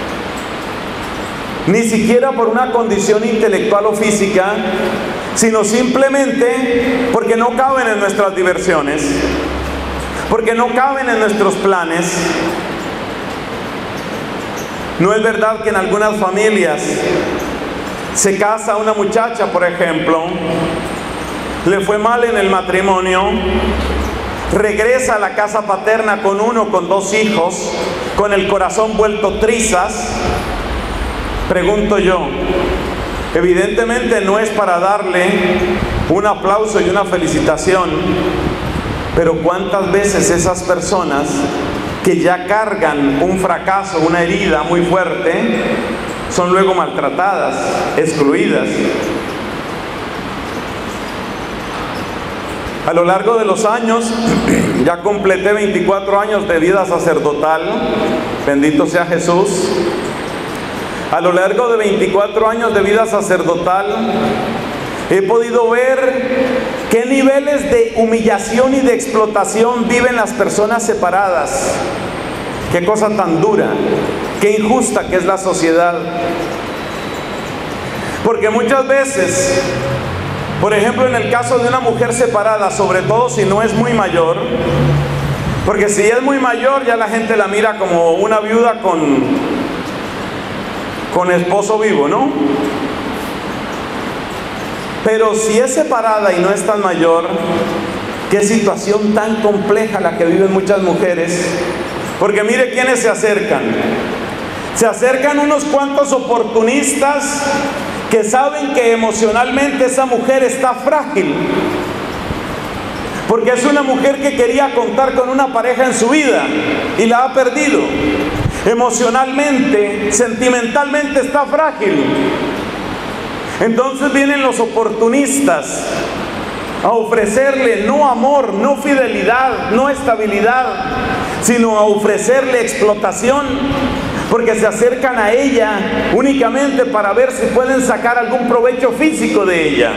ni siquiera por una condición intelectual o física, sino simplemente porque no caben en nuestras diversiones, porque no caben en nuestros planes. No es verdad que en algunas familias se casa una muchacha, por ejemplo, le fue mal en el matrimonio, regresa a la casa paterna con uno, con dos hijos, con el corazón vuelto trizas. Pregunto yo, evidentemente no es para darle un aplauso y una felicitación, pero ¿cuántas veces esas personas que ya cargan un fracaso, una herida muy fuerte, son luego maltratadas, excluidas? A lo largo de los años, ya completé veinticuatro años de vida sacerdotal, bendito sea Jesús. A lo largo de veinticuatro años de vida sacerdotal, he podido ver qué niveles de humillación y de explotación viven las personas separadas. Qué cosa tan dura, qué injusta que es la sociedad. Porque muchas veces, por ejemplo, en el caso de una mujer separada, sobre todo si no es muy mayor, porque si es muy mayor ya la gente la mira como una viuda con... con esposo vivo, ¿no? Pero si es separada y no es tan mayor, qué situación tan compleja la que viven muchas mujeres. Porque mire quiénes se acercan. Se acercan unos cuantos oportunistas que saben que emocionalmente esa mujer está frágil, porque es una mujer que quería contar con una pareja en su vida y la ha perdido. Emocionalmente, sentimentalmente está frágil. Entonces vienen los oportunistas a ofrecerle no amor, no fidelidad, no estabilidad, sino a ofrecerle explotación, porque se acercan a ella únicamente para ver si pueden sacar algún provecho físico de ella.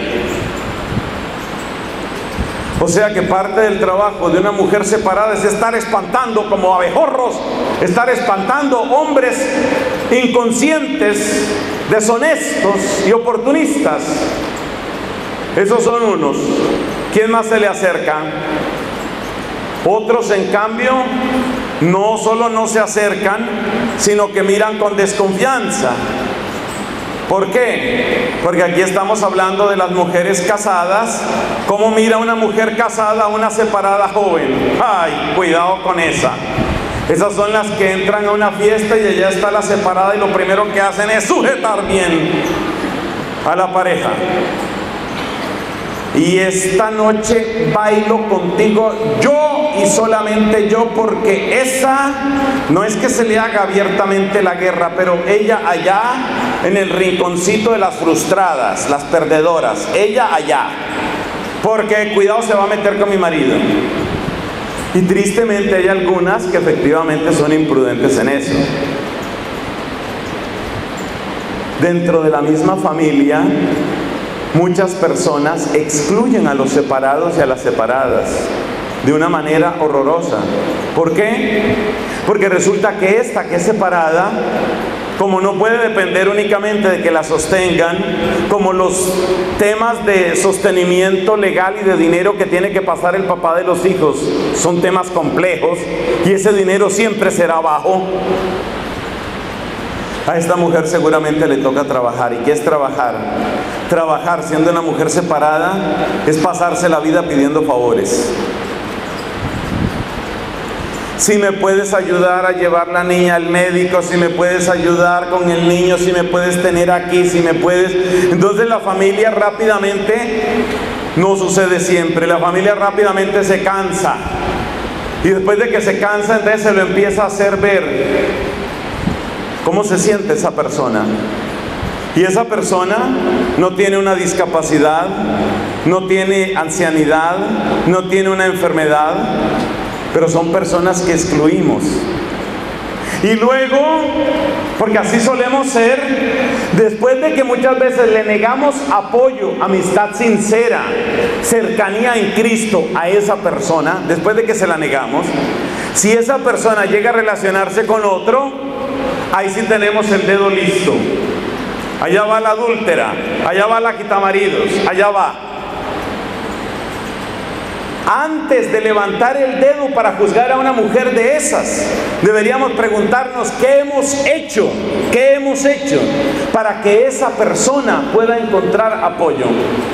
O sea que parte del trabajo de una mujer separada es estar espantando como abejorros, estar espantando hombres inconscientes, deshonestos y oportunistas. Esos son unos. ¿Quién más se le acerca? Otros, en cambio, no solo no se acercan, sino que miran con desconfianza. ¿Por qué? Porque aquí estamos hablando de las mujeres casadas. ¿Cómo mira una mujer casada a una separada joven? ¡Ay, cuidado con esa! Esas son las que entran a una fiesta y allá está la separada y lo primero que hacen es sujetar bien a la pareja. Y esta noche bailo contigo yo y solamente yo, porque esa no es que se le haga abiertamente la guerra, pero ella allá en el rinconcito de las frustradas, las perdedoras, ella allá, porque cuidado se va a meter con mi marido. Y tristemente hay algunas que efectivamente son imprudentes en eso. Dentro de la misma familia, muchas personas excluyen a los separados y a las separadas de una manera horrorosa. ¿Por qué? Porque resulta que esta que es separada, como no puede depender únicamente de que la sostengan, como los temas de sostenimiento legal y de dinero que tiene que pasar el papá de los hijos son temas complejos y ese dinero siempre será bajo, A esta mujer seguramente le toca trabajar. ¿Y qué es trabajar? Trabajar siendo una mujer separada es pasarse la vida pidiendo favores. Si me puedes ayudar a llevar la niña al médico, si me puedes ayudar con el niño, si me puedes tener aquí, si me puedes... Entonces la familia rápidamente, no sucede siempre, la familia rápidamente se cansa. Y después de que se cansa, entonces se lo empieza a hacer ver. ¿Cómo se siente esa persona? Y esa persona no tiene una discapacidad, no tiene ancianidad, no tiene una enfermedad, pero son personas que excluimos. Y luego, porque así solemos ser, después de que muchas veces le negamos apoyo, amistad sincera, cercanía en Cristo a esa persona, después de que se la negamos, si esa persona llega a relacionarse con otro, ahí sí tenemos el dedo listo. Allá va la adúltera, allá va la quitamaridos, allá va. Antes de levantar el dedo para juzgar a una mujer de esas, deberíamos preguntarnos qué hemos hecho, qué hemos hecho para que esa persona pueda encontrar apoyo.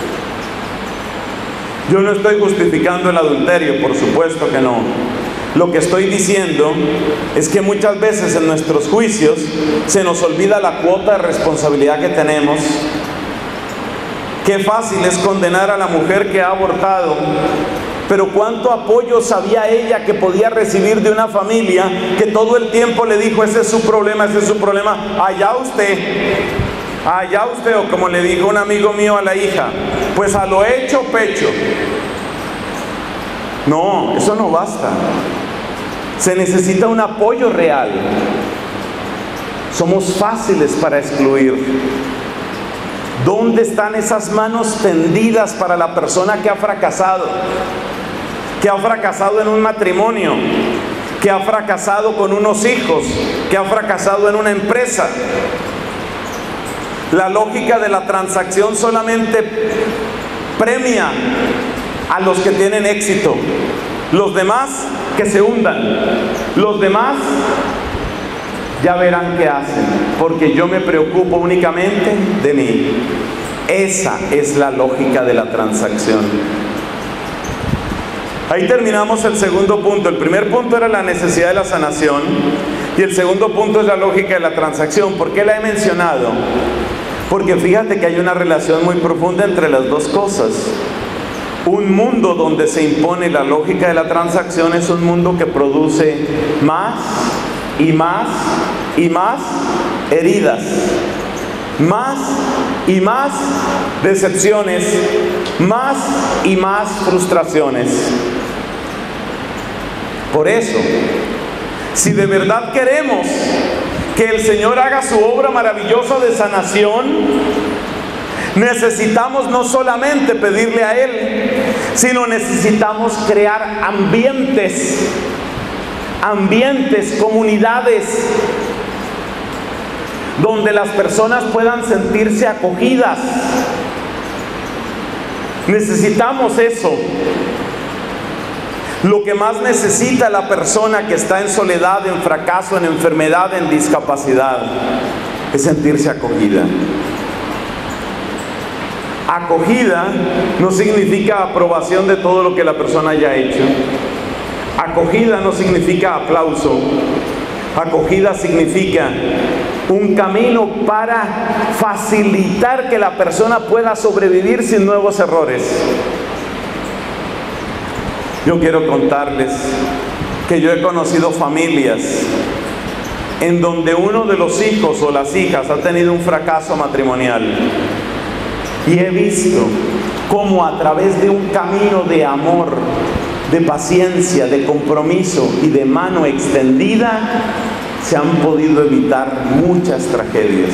Yo no estoy justificando el adulterio, por supuesto que no. Lo que estoy diciendo es que muchas veces en nuestros juicios se nos olvida la cuota de responsabilidad que tenemos. Qué fácil es condenar a la mujer que ha abortado, pero cuánto apoyo sabía ella que podía recibir de una familia que todo el tiempo le dijo: ese es su problema, ese es su problema, allá usted, allá usted, o como le dijo un amigo mío a la hija, pues a lo hecho pecho. No, eso no basta. Se necesita un apoyo real. Somos fáciles para excluir. ¿Dónde están esas manos tendidas para la persona que ha fracasado? Que ha fracasado en un matrimonio, que ha fracasado con unos hijos, que ha fracasado en una empresa. La lógica de la transacción solamente premia a los que tienen éxito. Los demás que se hundan. Los demás ya verán qué hacen, porque yo me preocupo únicamente de mí. Esa es la lógica de la transacción. Ahí terminamos el segundo punto. El primer punto era la necesidad de la sanación, y el segundo punto es la lógica de la transacción. ¿Por qué la he mencionado? Porque fíjate que hay una relación muy profunda entre las dos cosas. Un mundo donde se impone la lógica de la transacción es un mundo que produce más y más y más heridas, más y más decepciones, más y más frustraciones. Por eso, si de verdad queremos que el Señor haga su obra maravillosa de sanación, necesitamos no solamente pedirle a Él, sino necesitamos crear ambientes, ambientes, comunidades, donde las personas puedan sentirse acogidas. Necesitamos eso. Lo que más necesita la persona que está en soledad, en fracaso, en enfermedad, en discapacidad, es sentirse acogida. Acogida no significa aprobación de todo lo que la persona haya hecho. Acogida no significa aplauso. Acogida significa un camino para facilitar que la persona pueda sobrevivir sin nuevos errores. Yo quiero contarles que yo he conocido familias en donde uno de los hijos o las hijas ha tenido un fracaso matrimonial. Y he visto cómo a través de un camino de amor, de paciencia, de compromiso y de mano extendida, se han podido evitar muchas tragedias.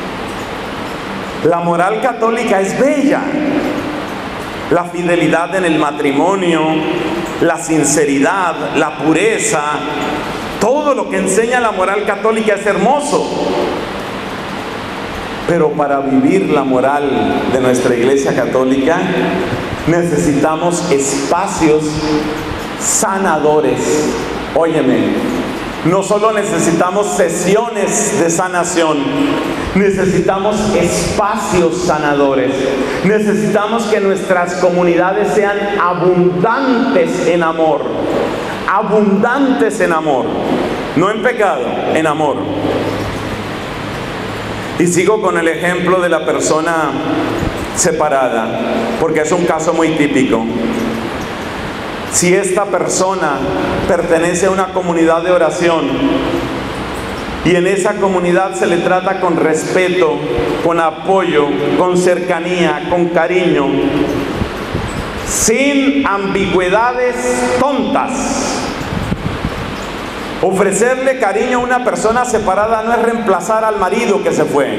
La moral católica es bella. La fidelidad en el matrimonio, la sinceridad, la pureza, todo lo que enseña la moral católica es hermoso. Pero para vivir la moral de nuestra Iglesia Católica necesitamos espacios sanadores. Óyeme, No solo necesitamos sesiones de sanación, necesitamos espacios sanadores. Necesitamos que nuestras comunidades sean abundantes en amor. Abundantes en amor. No en pecado, en amor. Y sigo con el ejemplo de la persona separada, porque es un caso muy típico. Si esta persona pertenece a una comunidad de oración y en esa comunidad se le trata con respeto, con apoyo, con cercanía, con cariño, sin ambigüedades tontas. Ofrecerle cariño a una persona separada no es reemplazar al marido que se fue.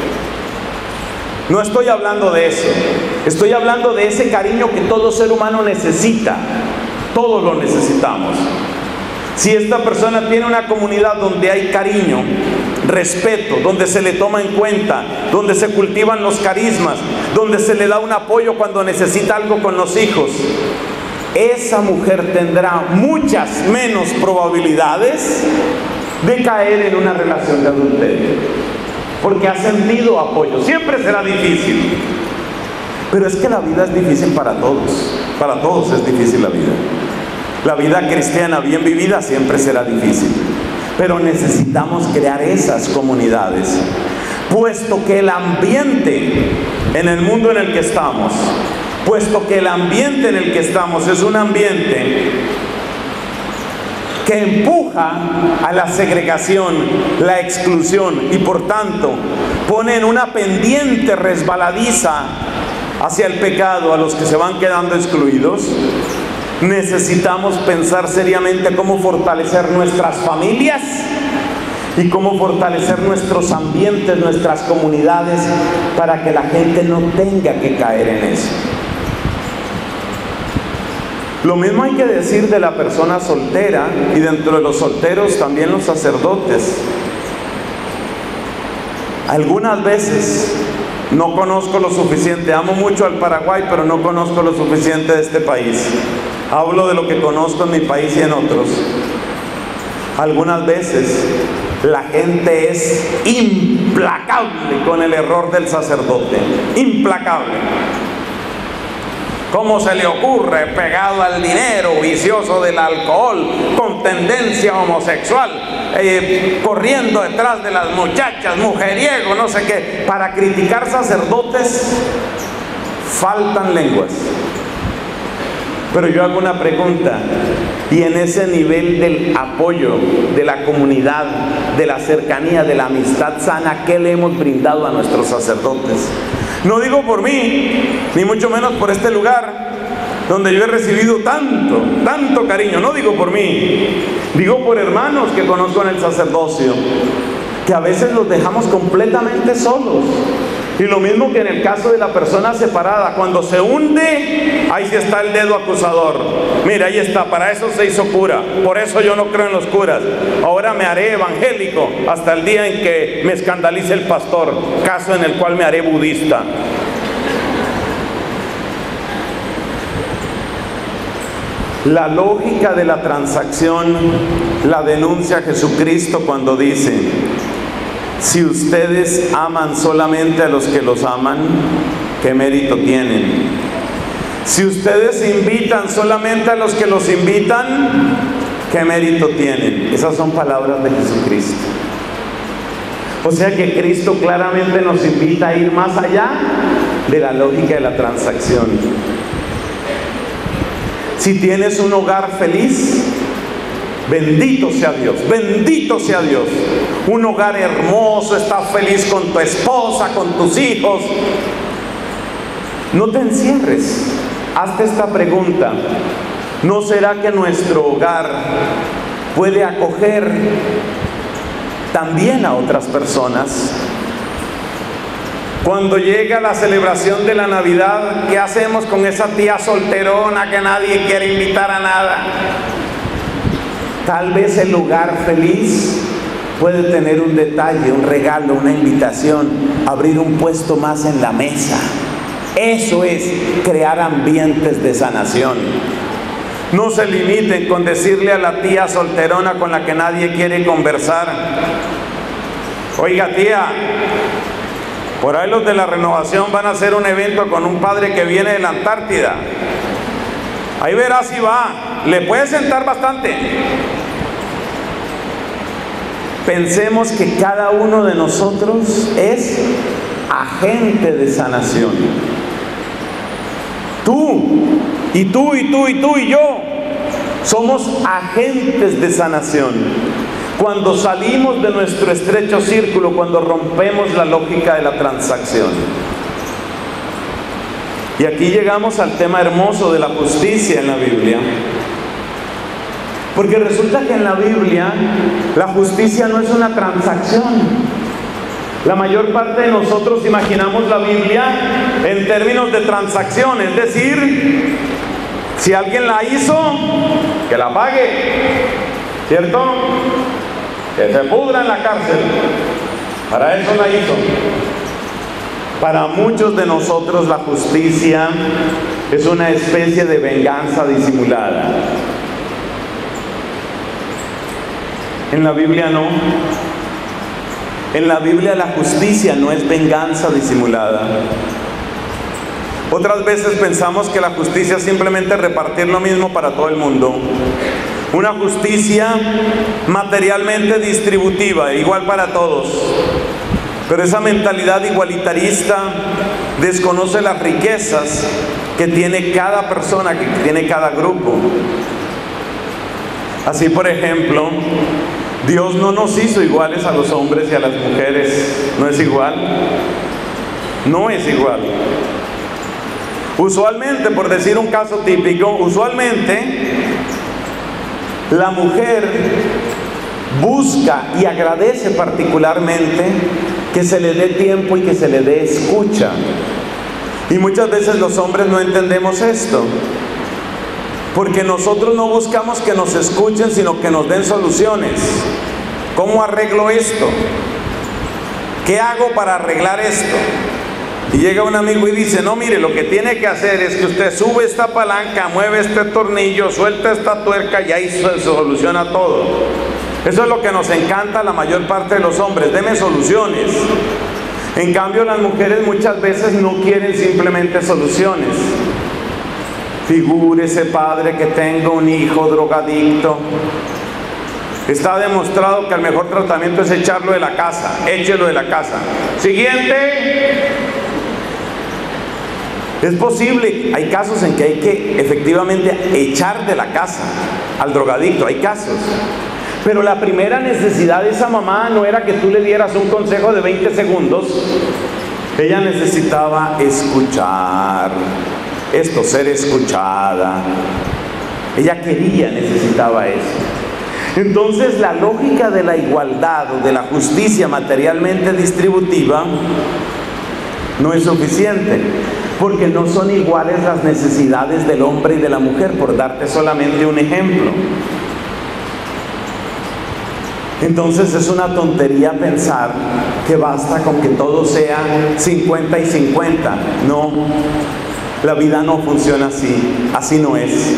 No estoy hablando de eso. Estoy hablando de ese cariño que todo ser humano necesita. Todos lo necesitamos. Si esta persona tiene una comunidad donde hay cariño, respeto, donde se le toma en cuenta, donde se cultivan los carismas, donde se le da un apoyo cuando necesita algo con los hijos, esa mujer tendrá muchas menos probabilidades de caer en una relación de adulterio, porque ha sentido apoyo. Siempre será difícil, pero es que la vida es difícil para todos. Para todos es difícil la vida. La vida cristiana bien vivida siempre será difícil, pero necesitamos crear esas comunidades, puesto que el ambiente en el mundo en el que estamos, puesto que el ambiente en el que estamos es un ambiente que empuja a la segregación, la exclusión, y por tanto pone en una pendiente resbaladiza hacia el pecado a los que se van quedando excluidos. Necesitamos pensar seriamente cómo fortalecer nuestras familias y cómo fortalecer nuestros ambientes, nuestras comunidades, para que la gente no tenga que caer en eso. Lo mismo hay que decir de la persona soltera, y dentro de los solteros también los sacerdotes. Algunas veces no conozco lo suficiente, amo mucho al Paraguay, pero no conozco lo suficiente de este país. Hablo de lo que conozco en mi país y en otros. Algunas veces la gente es implacable con el error del sacerdote, implacable. ¿Cómo se le ocurre, pegado al dinero, vicioso del alcohol, con tendencia homosexual, eh, corriendo detrás de las muchachas, mujeriego, no sé qué? Para criticar sacerdotes faltan lenguas. Pero yo hago una pregunta, y en ese nivel del apoyo, de la comunidad, de la cercanía, de la amistad sana, ¿qué le hemos brindado a nuestros sacerdotes? No digo por mí, ni mucho menos por este lugar, donde yo he recibido tanto, tanto cariño. No digo por mí, digo por hermanos que conozco en el sacerdocio, que a veces los dejamos completamente solos. Y lo mismo que en el caso de la persona separada, cuando se hunde, ahí sí está el dedo acusador. Mira, ahí está, para eso se hizo cura, por eso yo no creo en los curas. Ahora me haré evangélico hasta el día en que me escandalice el pastor, caso en el cual me haré budista. La lógica de la transacción la denuncia Jesucristo cuando dice: si ustedes aman solamente a los que los aman, ¿qué mérito tienen? Si ustedes invitan solamente a los que los invitan, ¿qué mérito tienen? Esas son palabras de Jesucristo. O sea que Cristo claramente nos invita a ir más allá de la lógica de la transacción. Si tienes un hogar feliz, bendito sea Dios, bendito sea Dios. Un hogar hermoso, estás feliz con tu esposa, con tus hijos. No te encierres, hazte esta pregunta: ¿no será que nuestro hogar puede acoger también a otras personas? Cuando llega la celebración de la Navidad, ¿qué hacemos con esa tía solterona que nadie quiere invitar a nada? Tal vez el hogar feliz puede tener un detalle, un regalo, una invitación, abrir un puesto más en la mesa. Eso es crear ambientes de sanación. No se limiten con decirle a la tía solterona con la que nadie quiere conversar: oiga, tía, por ahí los de la Renovación van a hacer un evento con un padre que viene de la Antártida. Ahí verá si va, le puede sentar bastante. Pensemos que cada uno de nosotros es agente de sanación. Tú, y tú, y tú, y tú, y yo, somos agentes de sanación. Cuando salimos de nuestro estrecho círculo, cuando rompemos la lógica de la transacción. Y aquí llegamos al tema hermoso de la justicia en la Biblia. Porque resulta que en la Biblia la justicia no es una transacción. La mayor parte de nosotros imaginamos la Biblia en términos de transacción, es decir, si alguien la hizo, que la pague, ¿cierto? Que se pudra en la cárcel. Para eso la hizo. Para muchos de nosotros la justicia es una especie de venganza disimulada. En la Biblia no. En la Biblia la justicia no es venganza disimulada. Otras veces pensamos que la justicia es simplemente repartir lo mismo para todo el mundo. Una justicia materialmente distributiva, igual para todos. Pero esa mentalidad igualitarista desconoce las riquezas que tiene cada persona, que tiene cada grupo. Así, por ejemplo, Dios no nos hizo iguales a los hombres y a las mujeres. ¿No es igual? No es igual. Usualmente, por decir un caso típico, usualmente la mujer busca y agradece particularmente que se le dé tiempo y que se le dé escucha. Y muchas veces los hombres no entendemos esto, porque nosotros no buscamos que nos escuchen, sino que nos den soluciones. ¿Cómo arreglo esto? ¿Qué hago para arreglar esto? Y llega un amigo y dice: no, mire, lo que tiene que hacer es que usted sube esta palanca, mueve este tornillo, suelta esta tuerca y ahí se soluciona todo. Eso es lo que nos encanta a la mayor parte de los hombres: deme soluciones. En cambio, las mujeres muchas veces no quieren simplemente soluciones. Figúrese, padre, que tengo un hijo drogadicto. Está demostrado que el mejor tratamiento es echarlo de la casa. Échelo de la casa. Siguiente. Es posible, hay casos en que hay que efectivamente echar de la casa al drogadicto, hay casos. Pero la primera necesidad de esa mamá no era que tú le dieras un consejo de veinte segundos. Ella necesitaba escuchar. Esto, ser escuchada. Ella quería, necesitaba eso. Entonces, la lógica de la igualdad o de la justicia materialmente distributiva no es suficiente, porque no son iguales las necesidades del hombre y de la mujer, por darte solamente un ejemplo. Entonces es una tontería pensar que basta con que todo sea cincuenta y cincuenta. No, la vida no funciona así, así no es.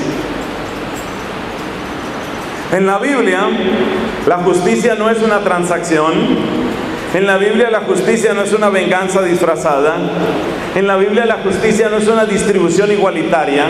En la Biblia, la justicia no es una transacción. En la Biblia la justicia no es una venganza disfrazada. En la Biblia la justicia no es una distribución igualitaria.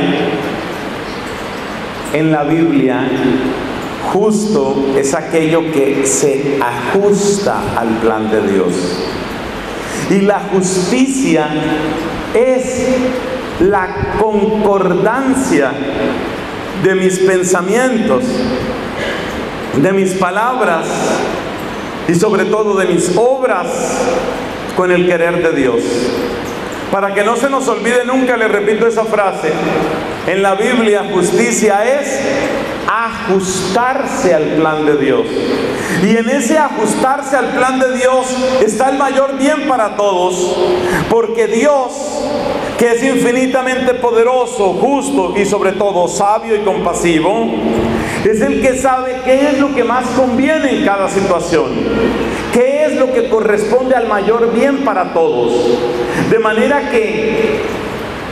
En la Biblia, justo es aquello que se ajusta al plan de Dios. Y la justicia es la concordancia de mis pensamientos, de mis palabras y sobre todo de mis obras con el querer de Dios. Para que no se nos olvide nunca, le repito esa frase: en la Biblia justicia es ajustarse al plan de Dios. Y en ese ajustarse al plan de Dios está el mayor bien para todos, porque Dios, que es infinitamente poderoso, justo y sobre todo sabio y compasivo, es el que sabe qué es lo que más conviene en cada situación, qué es lo que corresponde al mayor bien para todos. De manera que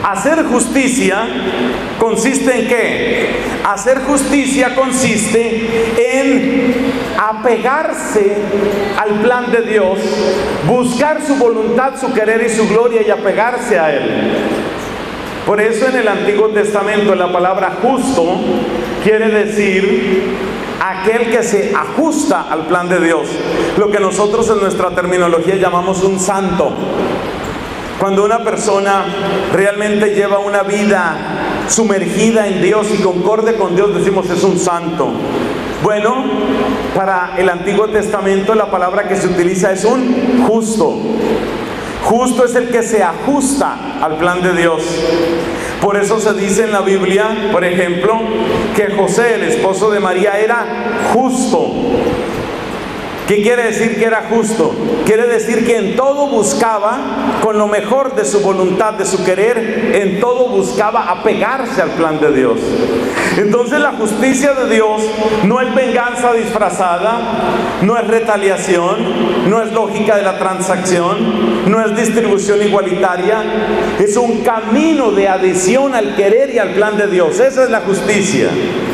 Hacer justicia consiste en ¿qué? Hacer justicia consiste en apegarse al plan de Dios, buscar su voluntad, su querer y su gloria y apegarse a Él. Por eso en el Antiguo Testamento la palabra justo quiere decir aquel que se ajusta al plan de Dios, lo que nosotros en nuestra terminología llamamos un santo. Cuando una persona realmente lleva una vida sumergida en Dios y concorde con Dios, decimos es un santo. Bueno, para el Antiguo Testamento la palabra que se utiliza es un justo. Justo es el que se ajusta al plan de Dios. Por eso se dice en la Biblia, por ejemplo, que José, el esposo de María, era justo. ¿Qué quiere decir que era justo? Quiere decir que en todo buscaba, con lo mejor de su voluntad, de su querer, en todo buscaba apegarse al plan de Dios. Entonces la justicia de Dios no es venganza disfrazada, no es retaliación, no es lógica de la transacción, no es distribución igualitaria, es un camino de adhesión al querer y al plan de Dios. Esa es la justicia.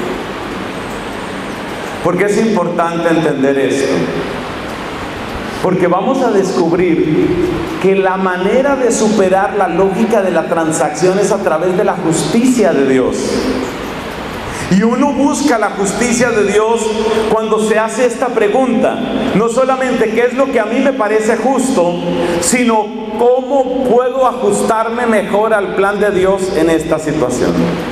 ¿Por qué es importante entender esto? Porque vamos a descubrir que la manera de superar la lógica de la transacción es a través de la justicia de Dios. Y uno busca la justicia de Dios cuando se hace esta pregunta. No solamente qué es lo que a mí me parece justo, sino cómo puedo ajustarme mejor al plan de Dios en esta situación.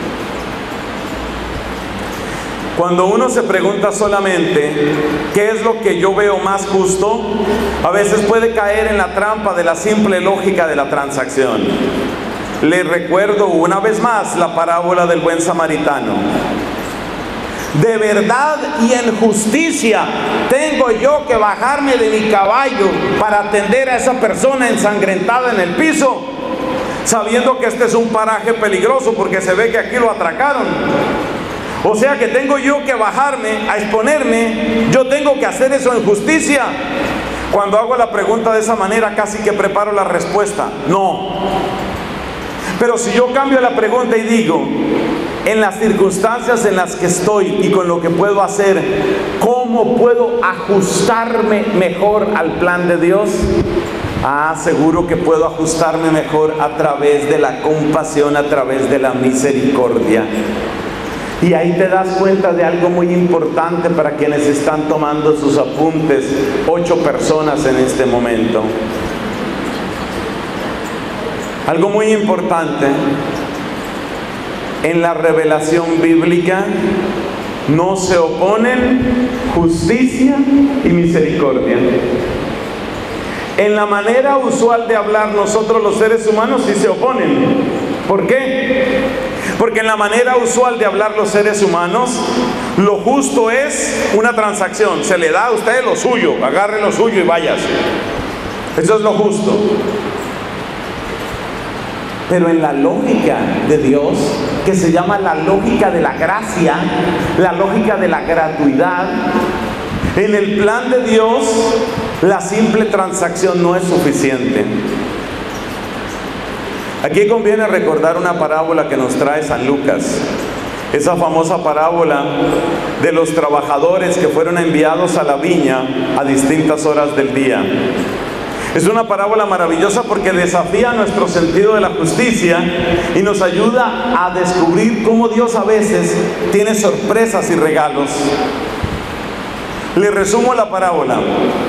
Cuando uno se pregunta solamente qué es lo que yo veo más justo, a veces puede caer en la trampa de la simple lógica de la transacción. Les recuerdo una vez más la parábola del buen samaritano. De verdad y en justicia tengo yo que bajarme de mi caballo para atender a esa persona ensangrentada en el piso, sabiendo que este es un paraje peligroso porque se ve que aquí lo atracaron. O sea que tengo yo que bajarme a exponerme, yo tengo que hacer eso en justicia. Cuando hago la pregunta de esa manera, casi que preparo la respuesta, no. Pero si yo cambio la pregunta y digo, en las circunstancias en las que estoy y con lo que puedo hacer, ¿cómo puedo ajustarme mejor al plan de Dios? Ah, seguro que puedo ajustarme mejor a través de la compasión, a través de la misericordia. Y ahí te das cuenta de algo muy importante para quienes están tomando sus apuntes, ocho personas en este momento. Algo muy importante, en la revelación bíblica no se oponen justicia y misericordia. En la manera usual de hablar nosotros los seres humanos sí se oponen. ¿Por qué? Porque en la manera usual de hablar los seres humanos, lo justo es una transacción. Se le da a usted lo suyo, agarre lo suyo y váyase. Eso es lo justo. Pero en la lógica de Dios, que se llama la lógica de la gracia, la lógica de la gratuidad, en el plan de Dios, la simple transacción no es suficiente. Aquí conviene recordar una parábola que nos trae San Lucas, esa famosa parábola de los trabajadores que fueron enviados a la viña a distintas horas del día. Es una parábola maravillosa porque desafía nuestro sentido de la justicia y nos ayuda a descubrir cómo Dios a veces tiene sorpresas y regalos. Le resumo la parábola.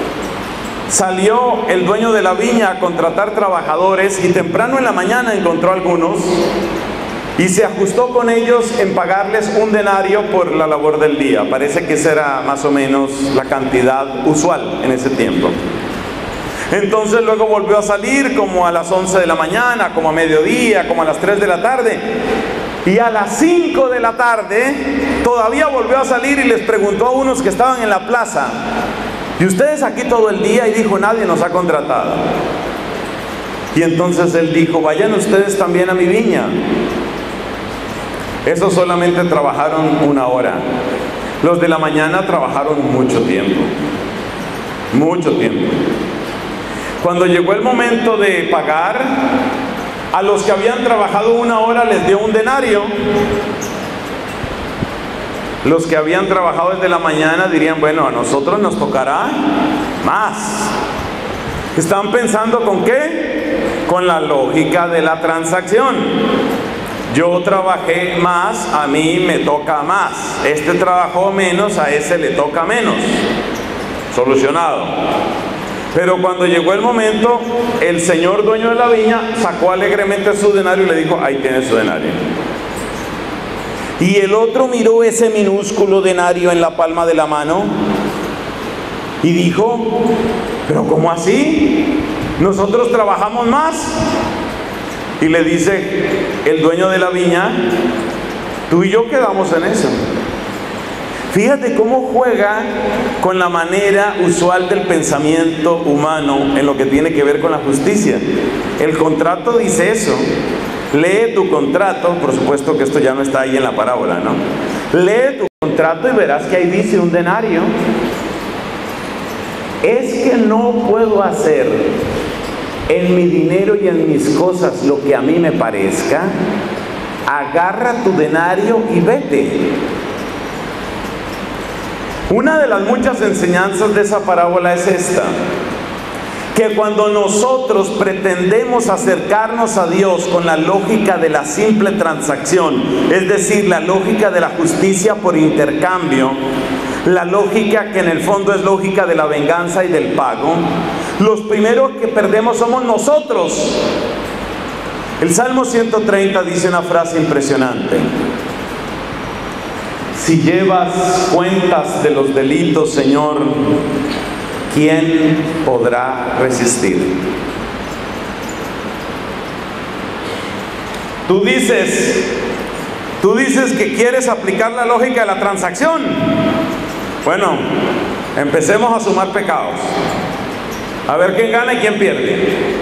Salió el dueño de la viña a contratar trabajadores y temprano en la mañana encontró a algunos y se ajustó con ellos en pagarles un denario por la labor del día. Parece que esa era más o menos la cantidad usual en ese tiempo. Entonces luego volvió a salir como a las once de la mañana, como a mediodía, como a las tres de la tarde. Y a las cinco de la tarde todavía volvió a salir y les preguntó a unos que estaban en la plaza: ¿y ustedes aquí todo el día? Y dijo: nadie nos ha contratado. Y entonces él dijo: vayan ustedes también a mi viña. Esos solamente trabajaron una hora. Los de la mañana trabajaron mucho tiempo. Mucho tiempo. Cuando llegó el momento de pagar, A los que habían trabajado una hora les dio un denario. Los que habían trabajado desde la mañana dirían, bueno, a nosotros nos tocará más. ¿Están pensando con qué? Con la lógica de la transacción. Yo trabajé más, a mí me toca más. Este trabajó menos, a ese le toca menos. Solucionado. Pero cuando llegó el momento, el señor dueño de la viña sacó alegremente su denario y le dijo, ahí tiene su denario. Y el otro miró ese minúsculo denario en la palma de la mano y dijo, ¿pero cómo así? ¿Nosotros trabajamos más? Y le dice el dueño de la viña, tú y yo quedamos en eso. Fíjate cómo juega con la manera usual del pensamiento humano en lo que tiene que ver con la justicia. El contrato dice eso. Lee tu contrato, por supuesto que esto ya no está ahí en la parábola, ¿no? Lee tu contrato y verás que ahí dice un denario. Es que no puedo hacer en mi dinero y en mis cosas lo que a mí me parezca. Agarra tu denario y vete. Una de las muchas enseñanzas de esa parábola es esta: que cuando nosotros pretendemos acercarnos a Dios con la lógica de la simple transacción, es decir, la lógica de la justicia por intercambio, la lógica que en el fondo es lógica de la venganza y del pago, los primeros que perdemos somos nosotros. El Salmo ciento treinta dice una frase impresionante: si llevas cuentas de los delitos, Señor, ¿quién podrá resistir? Tú dices, tú dices que quieres aplicar la lógica de la transacción. Bueno, empecemos a sumar pecados. A ver quién gana y quién pierde.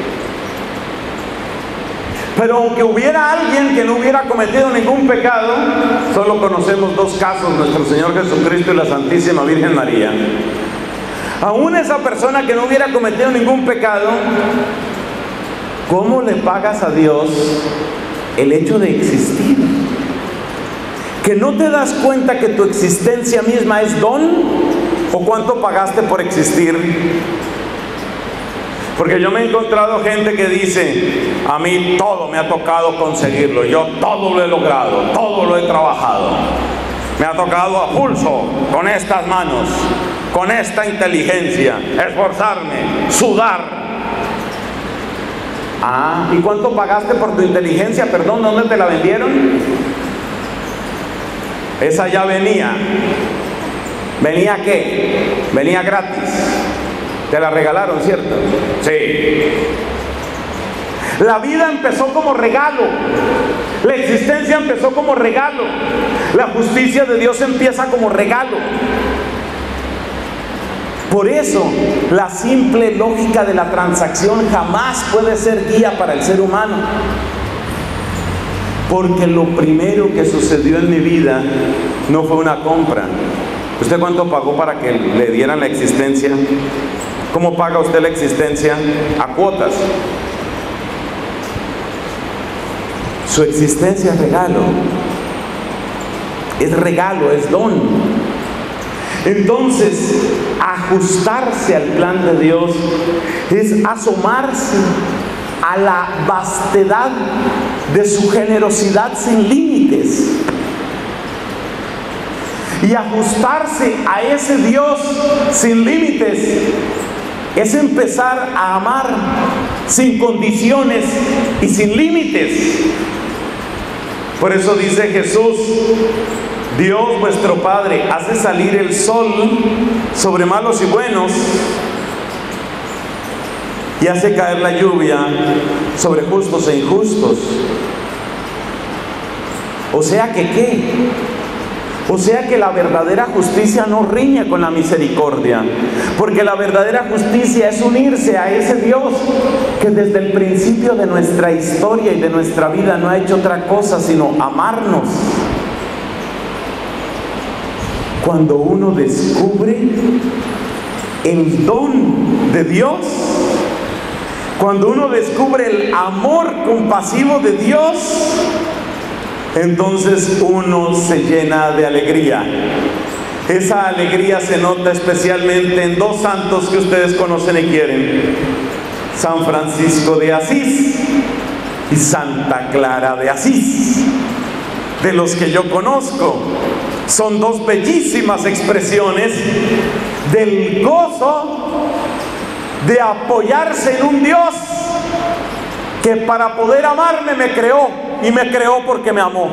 Pero aunque hubiera alguien que no hubiera cometido ningún pecado, solo conocemos dos casos, nuestro Señor Jesucristo y la Santísima Virgen María. Aún esa persona que no hubiera cometido ningún pecado, ¿cómo le pagas a Dios el hecho de existir? ¿Que no te das cuenta que tu existencia misma es don? ¿O cuánto pagaste por existir? Porque yo me he encontrado gente que dice, a mí todo me ha tocado conseguirlo, yo todo lo he logrado, todo lo he trabajado. Me ha tocado a pulso, con estas manos, con esta inteligencia, esforzarme, sudar. Ah, ¿y cuánto pagaste por tu inteligencia? Perdón, ¿dónde te la vendieron? Esa ya venía. ¿Venía qué? Venía gratis. Te la regalaron, ¿cierto? Sí. La vida empezó como regalo. La existencia empezó como regalo. La justicia de Dios empieza como regalo. Por eso, la simple lógica de la transacción jamás puede ser guía para el ser humano. Porque lo primero que sucedió en mi vida no fue una compra. ¿Usted cuánto pagó para que le dieran la existencia? ¿Cómo paga usted la existencia? A cuotas. Su existencia es regalo. Es regalo, es don. Entonces, ajustarse al plan de Dios es asomarse a la vastedad de su generosidad sin límites. Y ajustarse a ese Dios sin límites es empezar a amar sin condiciones y sin límites. Por eso dice Jesús, Dios vuestro Padre hace salir el sol sobre malos y buenos y hace caer la lluvia sobre justos e injustos. O sea que ¿qué? O sea que la verdadera justicia no riñe con la misericordia, porque la verdadera justicia es unirse a ese Dios que desde el principio de nuestra historia y de nuestra vida no ha hecho otra cosa sino amarnos. Cuando uno descubre el don de Dios, Cuando uno descubre el amor compasivo de Dios, entonces uno se llena de alegría. Esa alegría se nota especialmente en dos santos que ustedes conocen y quieren: San Francisco de Asís y Santa Clara de Asís. De los que yo conozco, son dos bellísimas expresiones del gozo de apoyarse en un Dios que para poder amarme me creó, y me creó porque me amó.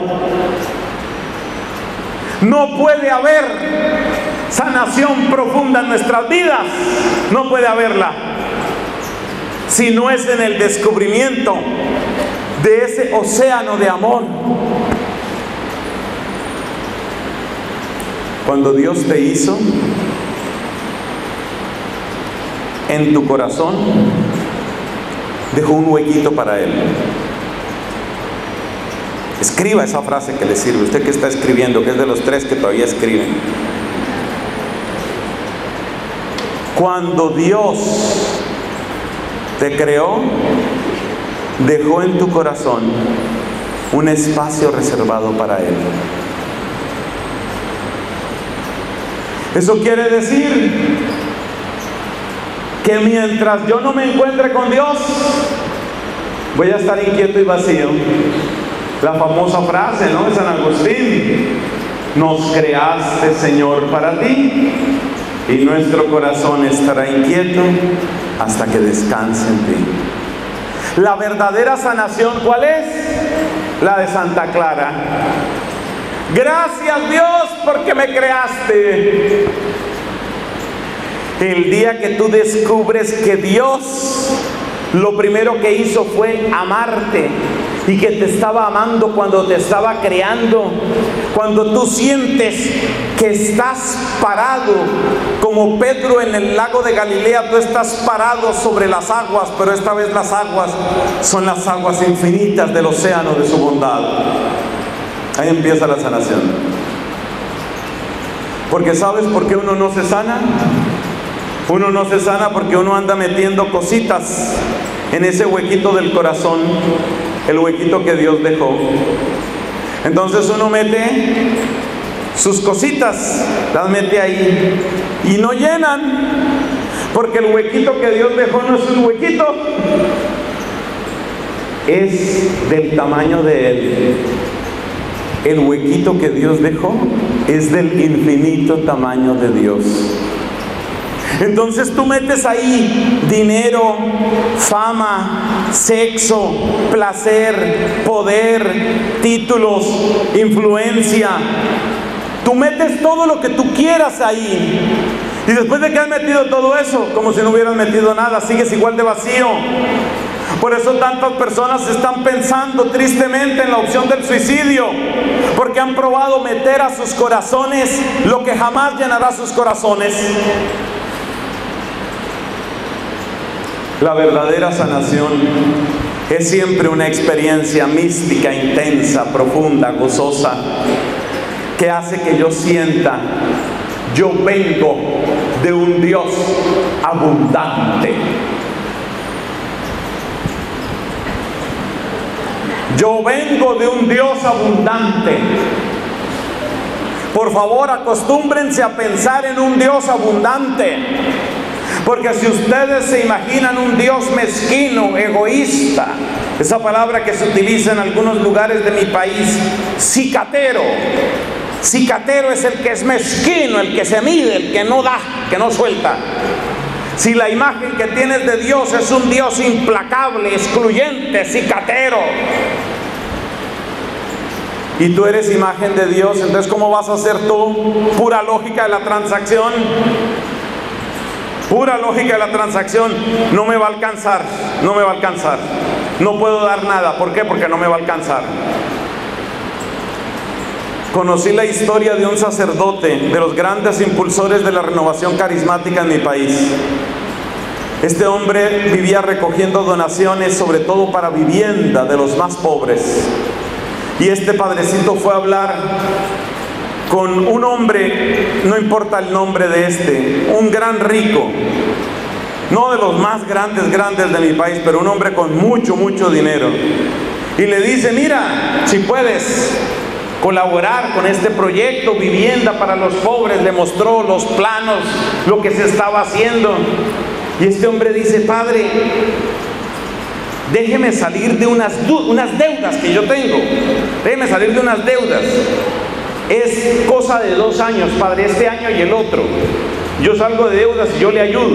No puede haber sanación profunda en nuestras vidas, no puede haberla, si no es en el descubrimiento de ese océano de amor. Cuando Dios te hizo, en tu corazón dejó un huequito para Él. Escriba esa frase que le sirve. Usted que está escribiendo, que es de los tres que todavía escriben. Cuando Dios te creó, dejó en tu corazón un espacio reservado para Él. Eso quiere decir que mientras yo no me encuentre con Dios, voy a estar inquieto y vacío. La famosa frase, ¿no?, de San Agustín: nos creaste, Señor, para ti, y nuestro corazón estará inquieto hasta que descanse en ti. La verdadera sanación, ¿cuál es? La de Santa Clara. Gracias, Dios, porque me creaste. El día que tú descubres que Dios lo primero que hizo fue amarte, y que te estaba amando cuando te estaba creando, cuando tú sientes que estás parado, como Pedro en el lago de Galilea, tú estás parado sobre las aguas, pero esta vez las aguas son las aguas infinitas del océano de su bondad. Ahí empieza la sanación. Porque ¿sabes por qué uno no se sana? Uno no se sana porque uno anda metiendo cositas en ese huequito del corazón, el huequito que Dios dejó. Entonces uno mete sus cositas, las mete ahí y no llenan, porque el huequito que Dios dejó no es un huequito, es del tamaño de Él. El huequito que Dios dejó es del infinito tamaño de Dios. Entonces tú metes ahí dinero, fama, sexo, placer, poder, títulos, influencia. Tú metes todo lo que tú quieras ahí. Y después de que has metido todo eso, como si no hubieras metido nada, sigues igual de vacío. Por eso tantas personas están pensando tristemente en la opción del suicidio, porque han probado meter a sus corazones lo que jamás llenará sus corazones. La verdadera sanación es siempre una experiencia mística, intensa, profunda, gozosa, que hace que yo sienta: yo vengo de un Dios abundante. Yo vengo de un Dios abundante. Por favor, acostúmbrense a pensar en un Dios abundante. Porque si ustedes se imaginan un Dios mezquino, egoísta, esa palabra que se utiliza en algunos lugares de mi país, cicatero. Cicatero es el que es mezquino, el que se mide, el que no da, que no suelta. Si la imagen que tienes de Dios es un Dios implacable, excluyente, cicatero, y tú eres imagen de Dios, entonces ¿cómo vas a ser tú? Pura lógica de la transacción. Pura lógica de la transacción. No me va a alcanzar, no me va a alcanzar. No puedo dar nada. ¿Por qué? Porque no me va a alcanzar. Conocí la historia de un sacerdote, de los grandes impulsores de la renovación carismática en mi país. Este hombre vivía recogiendo donaciones, sobre todo para vivienda de los más pobres. Y este padrecito fue a hablar con un hombre, no importa el nombre de este, un gran rico. no de los más grandes, grandes de mi país, pero un hombre con mucho, mucho dinero. Y le dice, mira, si puedes colaborar con este proyecto, vivienda para los pobres, le mostró los planos, lo que se estaba haciendo. Y este hombre dice, padre, déjeme salir de unas, unas deudas que yo tengo, déjeme salir de unas deudas. Es cosa de dos años, padre, este año y el otro. Yo salgo de deudas y yo le ayudo.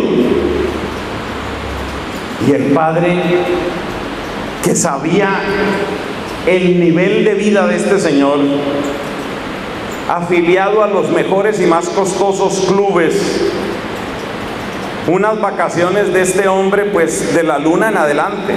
Y el padre, que sabía el nivel de vida de este señor, afiliado a los mejores y más costosos clubes, unas vacaciones de este hombre pues de la luna en adelante,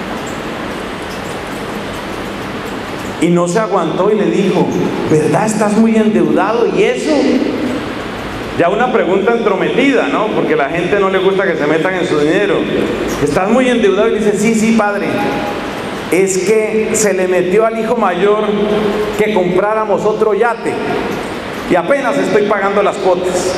y no se aguantó y le dijo, ¿verdad estás muy endeudado? ¿Y eso? Ya una pregunta entrometida, ¿no? Porque a la gente no le gusta que se metan en su dinero. ¿Estás muy endeudado? Y dice, sí, sí, padre, es que se le metió al hijo mayor que compráramos otro yate y apenas estoy pagando las cuotas.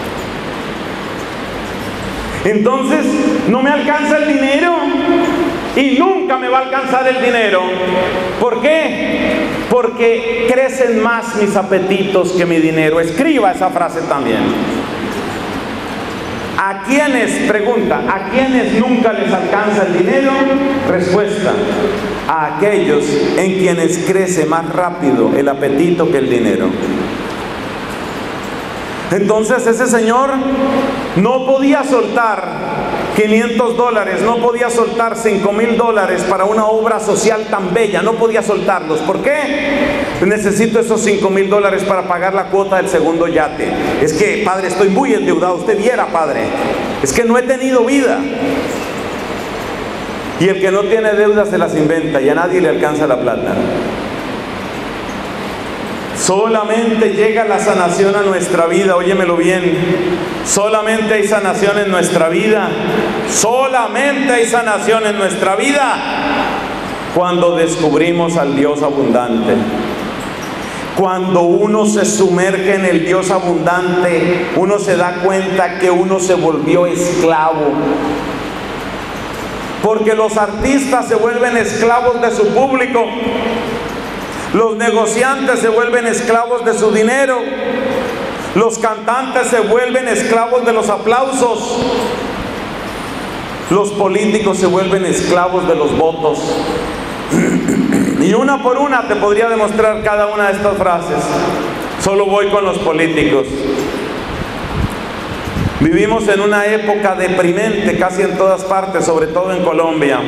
Entonces no me alcanza el dinero y nunca me va a alcanzar el dinero. ¿Por qué? Porque crecen más mis apetitos que mi dinero. Escriba esa frase también. ¿A quiénes, pregunta, a quiénes nunca les alcanza el dinero? Respuesta, a aquellos en quienes crece más rápido el apetito que el dinero. Entonces ese señor no podía soltar quinientos dólares, no podía soltar cinco mil dólares para una obra social tan bella, no podía soltarlos. ¿Por qué? Necesito esos cinco mil dólares para pagar la cuota del segundo yate. Es que, padre, estoy muy endeudado, usted viera, padre, es que no he tenido vida. Y el que no tiene deudas se las inventa y a nadie le alcanza la plata. Solamente llega la sanación a nuestra vida, óyemelo bien, solamente hay sanación en nuestra vida, solamente hay sanación en nuestra vida cuando descubrimos al Dios abundante. Cuando uno se sumerge en el Dios abundante, uno se da cuenta que uno se volvió esclavo. Porque los artistas se vuelven esclavos de su público. Los negociantes se vuelven esclavos de su dinero. Los cantantes se vuelven esclavos de los aplausos. Los políticos se vuelven esclavos de los votos. Y una por una te podría demostrar cada una de estas frases. Solo voy con los políticos. Vivimos en una época deprimente casi en todas partes, sobre todo en Colombia.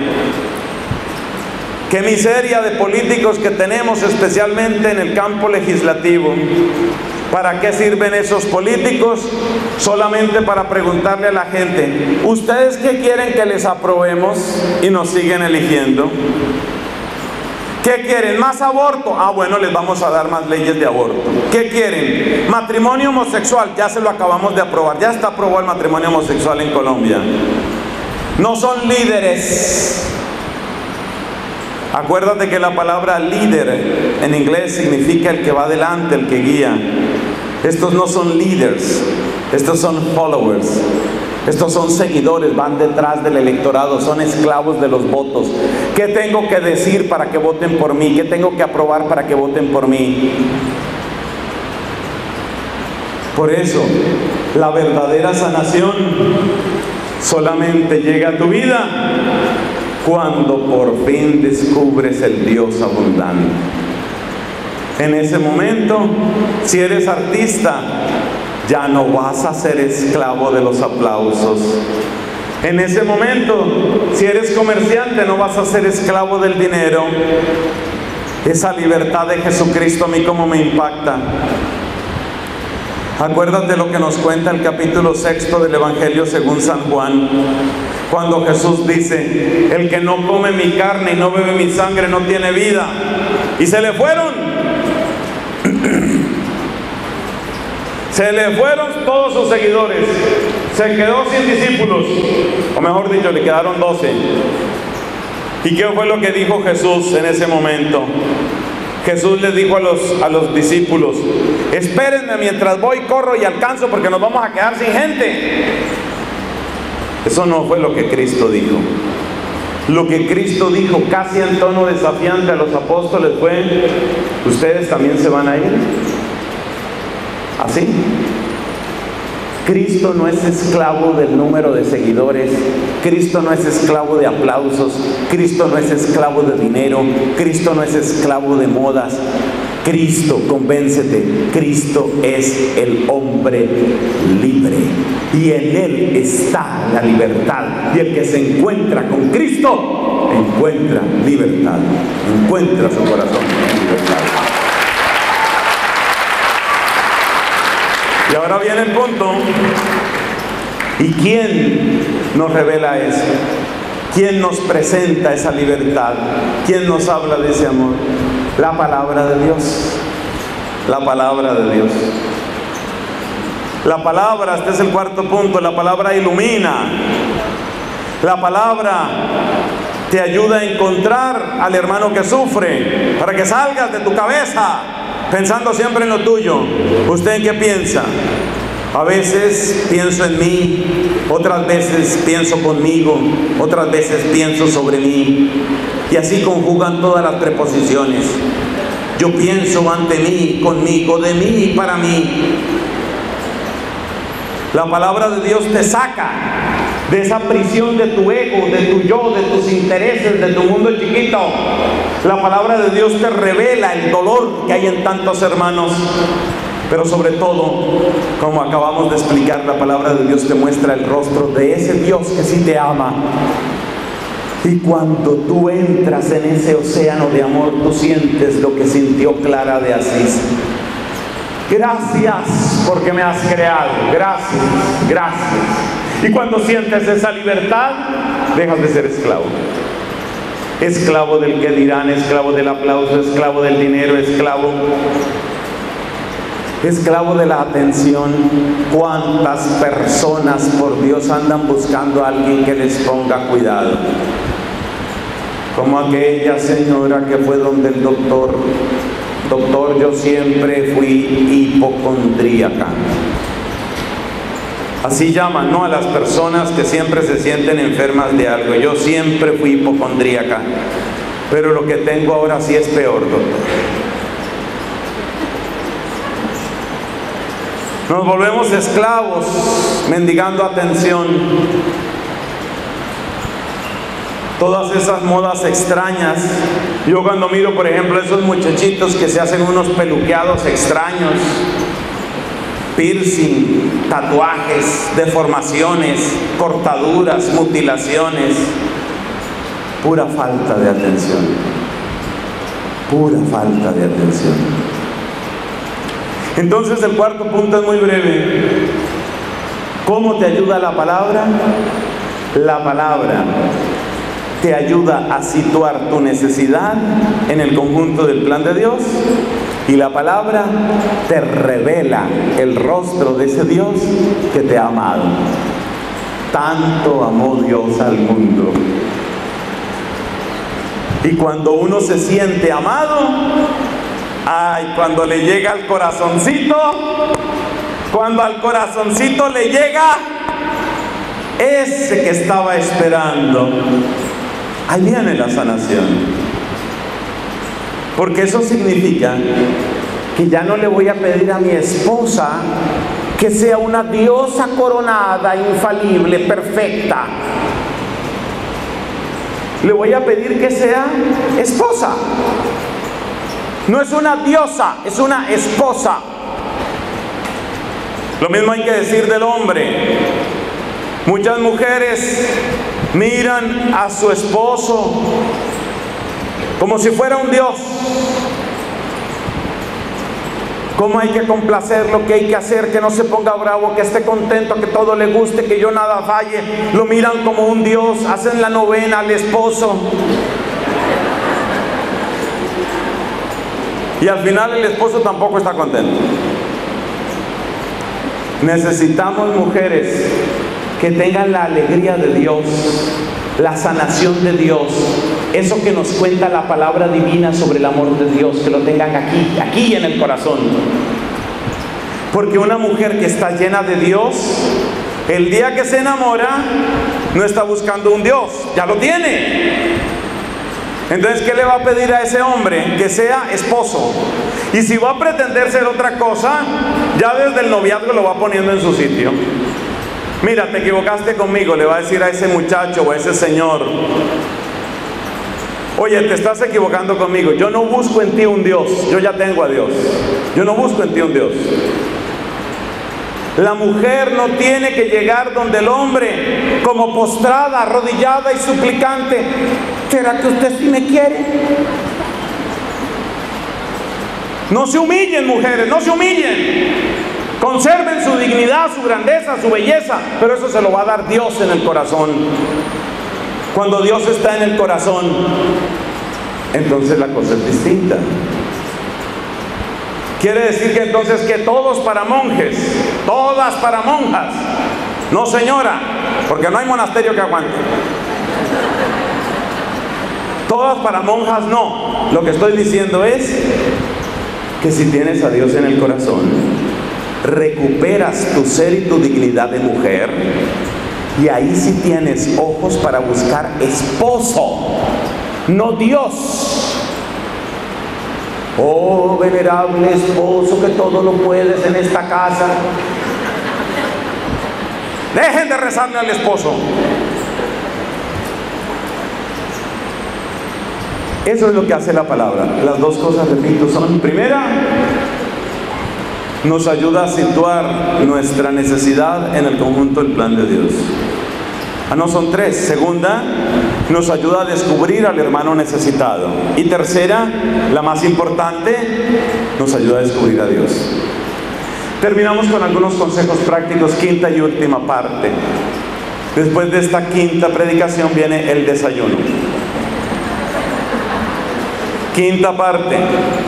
Qué miseria de políticos que tenemos, especialmente en el campo legislativo. ¿Para qué sirven esos políticos? Solamente para preguntarle a la gente, ¿ustedes qué quieren que les aprobemos? Y nos siguen eligiendo. ¿Qué quieren? ¿Más aborto? Ah, bueno, les vamos a dar más leyes de aborto. ¿Qué quieren? Matrimonio homosexual, ya se lo acabamos de aprobar, ya está aprobado el matrimonio homosexual en Colombia. No son líderes. Acuérdate que la palabra líder en inglés significa el que va adelante, el que guía. Estos no son leaders, estos son followers. Estos son seguidores, van detrás del electorado, son esclavos de los votos. ¿Qué tengo que decir para que voten por mí? ¿Qué tengo que aprobar para que voten por mí? Por eso, la verdadera sanación solamente llega a tu vida cuando por fin descubres el Dios abundante. En ese momento, si eres artista, ya no vas a ser esclavo de los aplausos. En ese momento, si eres comerciante, no vas a ser esclavo del dinero. Esa libertad de Jesucristo a mí como me impacta. Acuérdate lo que nos cuenta el capítulo sexto del Evangelio según San Juan, cuando Jesús dice, el que no come mi carne y no bebe mi sangre no tiene vida. Y se le fueron. Se le fueron todos sus seguidores. Se quedó sin discípulos. O mejor dicho, le quedaron doce. ¿Y qué fue lo que dijo Jesús en ese momento? Jesús les dijo a los, a los discípulos, espérenme mientras voy, corro y alcanzo, porque nos vamos a quedar sin gente. Eso no fue lo que Cristo dijo. Lo que Cristo dijo casi en tono desafiante a los apóstoles fue: ¿ustedes también se van a ir? ¿Así? Cristo no es esclavo del número de seguidores, Cristo no es esclavo de aplausos, Cristo no es esclavo de dinero, Cristo no es esclavo de modas. Cristo, convéncete, Cristo es el hombre libre y en Él está la libertad, y el que se encuentra con Cristo encuentra libertad, encuentra su corazón en libertad. Y ahora viene el punto: ¿y quién nos revela eso? ¿Quién nos presenta esa libertad? ¿Quién nos habla de ese amor? La palabra de Dios. La palabra de Dios. La palabra, este es el cuarto punto, la palabra ilumina. La palabra te ayuda a encontrar al hermano que sufre, para que salgas de tu cabeza pensando siempre en lo tuyo. ¿Usted en qué piensa? A veces pienso en mí, otras veces pienso conmigo, otras veces pienso sobre mí. Y así conjugan todas las preposiciones. Yo pienso ante mí, conmigo, de mí y para mí. La palabra de Dios te saca de esa prisión de tu ego, de tu yo, de tus intereses, de tu mundo chiquito. La palabra de Dios te revela el dolor que hay en tantos hermanos. Pero sobre todo, como acabamos de explicar, la palabra de Dios te muestra el rostro de ese Dios que sí te ama. Y cuando tú entras en ese océano de amor, tú sientes lo que sintió Clara de Asís. Gracias porque me has creado. Gracias, gracias. Y cuando sientes esa libertad, dejas de ser esclavo. Esclavo del que dirán, esclavo del aplauso, esclavo del dinero, esclavo... esclavo de la atención. ¿Cuántas personas, por Dios, andan buscando a alguien que les ponga cuidado? Como aquella señora que fue donde el doctor: doctor, yo siempre fui hipocondríaca. Así llaman, ¿no?, a las personas que siempre se sienten enfermas de algo. Yo siempre fui hipocondríaca, pero lo que tengo ahora sí es peor, doctor. Nos volvemos esclavos, mendigando atención. Todas esas modas extrañas. Yo cuando miro, por ejemplo, esos muchachitos que se hacen unos peluqueados extraños, piercing, tatuajes, deformaciones, cortaduras, mutilaciones, pura falta de atención. Pura falta de atención. Entonces el cuarto punto es muy breve. ¿Cómo te ayuda la palabra? La palabra te ayuda a situar tu necesidad en el conjunto del plan de Dios, y la palabra te revela el rostro de ese Dios que te ha amado. Tanto amó Dios al mundo. Y cuando uno se siente amado, ay, cuando le llega al corazoncito, cuando al corazoncito le llega ese que estaba esperando, ahí viene la sanación. Porque eso significa que ya no le voy a pedir a mi esposa que sea una diosa coronada, infalible, perfecta. Le voy a pedir que sea esposa. No es una diosa, es una esposa. Lo mismo hay que decir del hombre. Muchas mujeres miran a su esposo como si fuera un dios. Cómo hay que complacerlo, que hay que hacer, que no se ponga bravo, que esté contento, que todo le guste, que yo nada falle. Lo miran como un dios, hacen la novena al esposo. Y al final el esposo tampoco está contento. Necesitamos mujeres que tengan la alegría de Dios, la sanación de Dios, eso que nos cuenta la palabra divina sobre el amor de Dios, que lo tengan aquí, aquí en el corazón. Porque una mujer que está llena de Dios, el día que se enamora, no está buscando un Dios, ya lo tiene. Entonces, ¿qué le va a pedir a ese hombre? Que sea esposo. Y si va a pretender ser otra cosa, ya desde el noviazgo lo va poniendo en su sitio. Mira, te equivocaste conmigo, le va a decir a ese muchacho o a ese señor: oye, te estás equivocando conmigo, yo no busco en ti un Dios, yo ya tengo a Dios. Yo no busco en ti un Dios. La mujer no tiene que llegar donde el hombre como postrada, arrodillada y suplicante: ¿será que usted sí me quiere? No se humillen, mujeres, no se humillen. Conserven su dignidad, su grandeza, su belleza, pero eso se lo va a dar Dios en el corazón. Cuando Dios está en el corazón, entonces la cosa es distinta. Quiere decir que entonces que todos para monjes, todas para monjas. No, señora, porque no hay monasterio que aguante. Todas para monjas no. Lo que estoy diciendo es que si tienes a Dios en el corazón, recuperas tu ser y tu dignidad de mujer, y ahí sí tienes ojos para buscar esposo, no Dios. Oh, venerable esposo, que todo lo puedes en esta casa. Dejen de rezarle al esposo. Eso es lo que hace la palabra. Las dos cosas, repito, son: primera, nos ayuda a situar nuestra necesidad en el conjunto del plan de Dios. Ah, no, son tres. Segunda, nos ayuda a descubrir al hermano necesitado. Y tercera, la más importante, nos ayuda a descubrir a Dios. Terminamos con algunos consejos prácticos, quinta y última parte. Después de esta quinta predicación viene el desayuno. Quinta parte.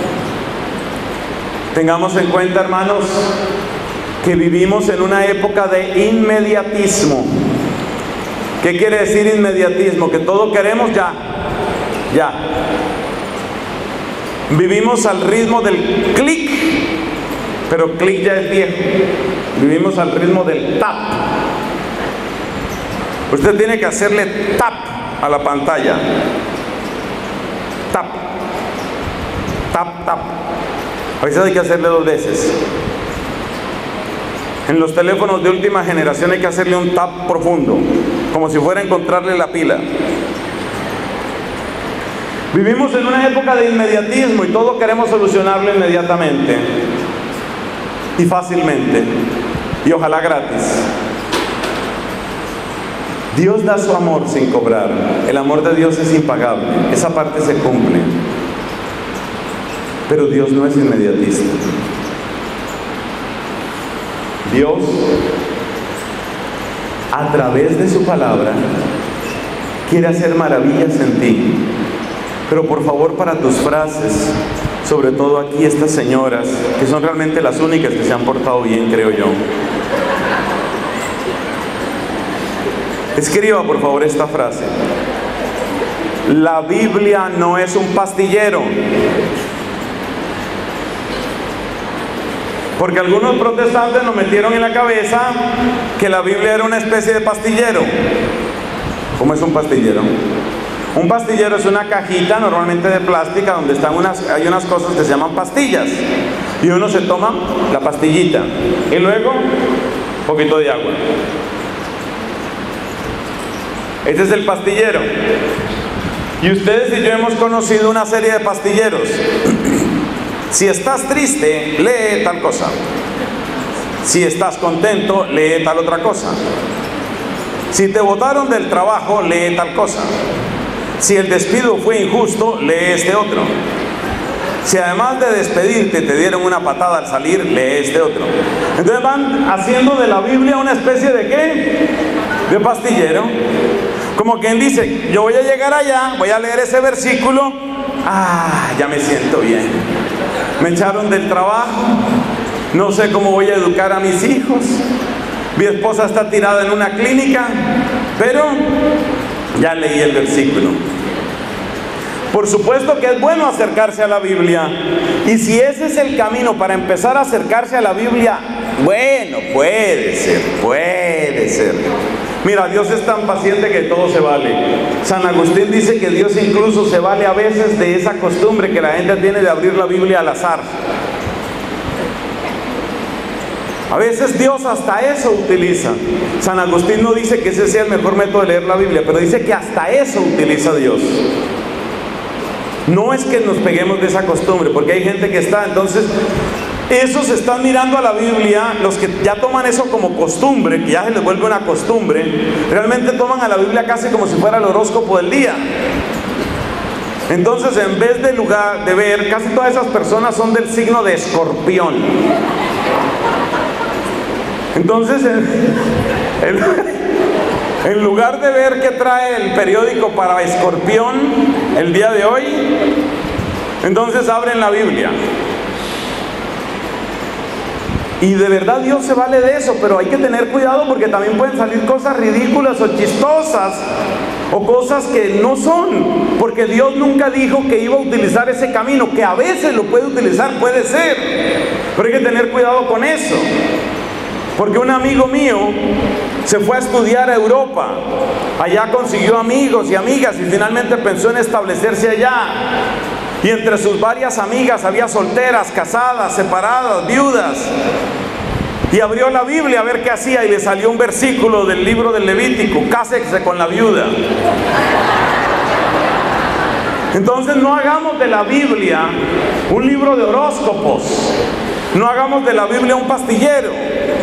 Tengamos en cuenta, hermanos, que vivimos en una época de inmediatismo. ¿Qué quiere decir inmediatismo? Que todo queremos ya, ya. Vivimos al ritmo del clic, pero clic ya es viejo. Vivimos al ritmo del tap. Usted tiene que hacerle tap a la pantalla. Tap, tap, tap. A veces hay que hacerle dos veces. En los teléfonos de última generación hay que hacerle un tap profundo, como si fuera a encontrarle la pila. Vivimos en una época de inmediatismo y todo queremos solucionarlo inmediatamente y fácilmente, y ojalá gratis. Dios da su amor sin cobrar. El amor de Dios es impagable. Esa parte se cumple. Pero Dios no es inmediatista. Dios, a través de su palabra, quiere hacer maravillas en ti. Pero por favor, para tus frases, sobre todo aquí estas señoras, que son realmente las únicas que se han portado bien, creo yo, escriba por favor esta frase: la Biblia no es un pastillero. Porque algunos protestantes nos metieron en la cabeza que la Biblia era una especie de pastillero. ¿Cómo es un pastillero? Un pastillero es una cajita normalmente de plástica donde están unas, hay unas cosas que se llaman pastillas. Y uno se toma la pastillita y luego un poquito de agua. Este es el pastillero. Y ustedes y yo hemos conocido una serie de pastilleros. Si estás triste, lee tal cosa. Si estás contento, lee tal otra cosa. Si te botaron del trabajo, lee tal cosa. Si el despido fue injusto, lee este otro. Si además de despedirte te dieron una patada al salir, lee este otro. Entonces van haciendo de la Biblia una especie de ¿qué? De pastillero. Como quien dice: yo voy a llegar allá, voy a leer ese versículo. Ah, ya me siento bien. Me echaron del trabajo, no sé cómo voy a educar a mis hijos, mi esposa está tirada en una clínica, pero ya leí el versículo. Por supuesto que es bueno acercarse a la Biblia, y si ese es el camino para empezar a acercarse a la Biblia, bueno, puede ser, puede ser. Mira, Dios es tan paciente que todo se vale. San Agustín dice que Dios incluso se vale a veces de esa costumbre que la gente tiene de abrir la Biblia al azar. A veces Dios hasta eso utiliza. San Agustín no dice que ese sea el mejor método de leer la Biblia, pero dice que hasta eso utiliza Dios. No es que nos peguemos de esa costumbre, porque hay gente que está, entonces, esos están mirando a la Biblia, los que ya toman eso como costumbre, que ya se les vuelve una costumbre, realmente toman a la Biblia casi como si fuera el horóscopo del día. Entonces, en vez de lugar de ver, casi todas esas personas son del signo de Escorpión. Entonces, en, en, en lugar de ver qué trae el periódico para Escorpión el día de hoy, entonces abren la Biblia. Y de verdad Dios se vale de eso, pero hay que tener cuidado porque también pueden salir cosas ridículas o chistosas o cosas que no son, porque Dios nunca dijo que iba a utilizar ese camino, que a veces lo puede utilizar, puede ser, pero hay que tener cuidado con eso. Porque un amigo mío se fue a estudiar a Europa, allá consiguió amigos y amigas y finalmente pensó en establecerse allá. Y entre sus varias amigas había solteras, casadas, separadas, viudas. Y abrió la Biblia a ver qué hacía y le salió un versículo del libro del Levítico: cásese con la viuda. Entonces no hagamos de la Biblia un libro de horóscopos, no hagamos de la Biblia un pastillero.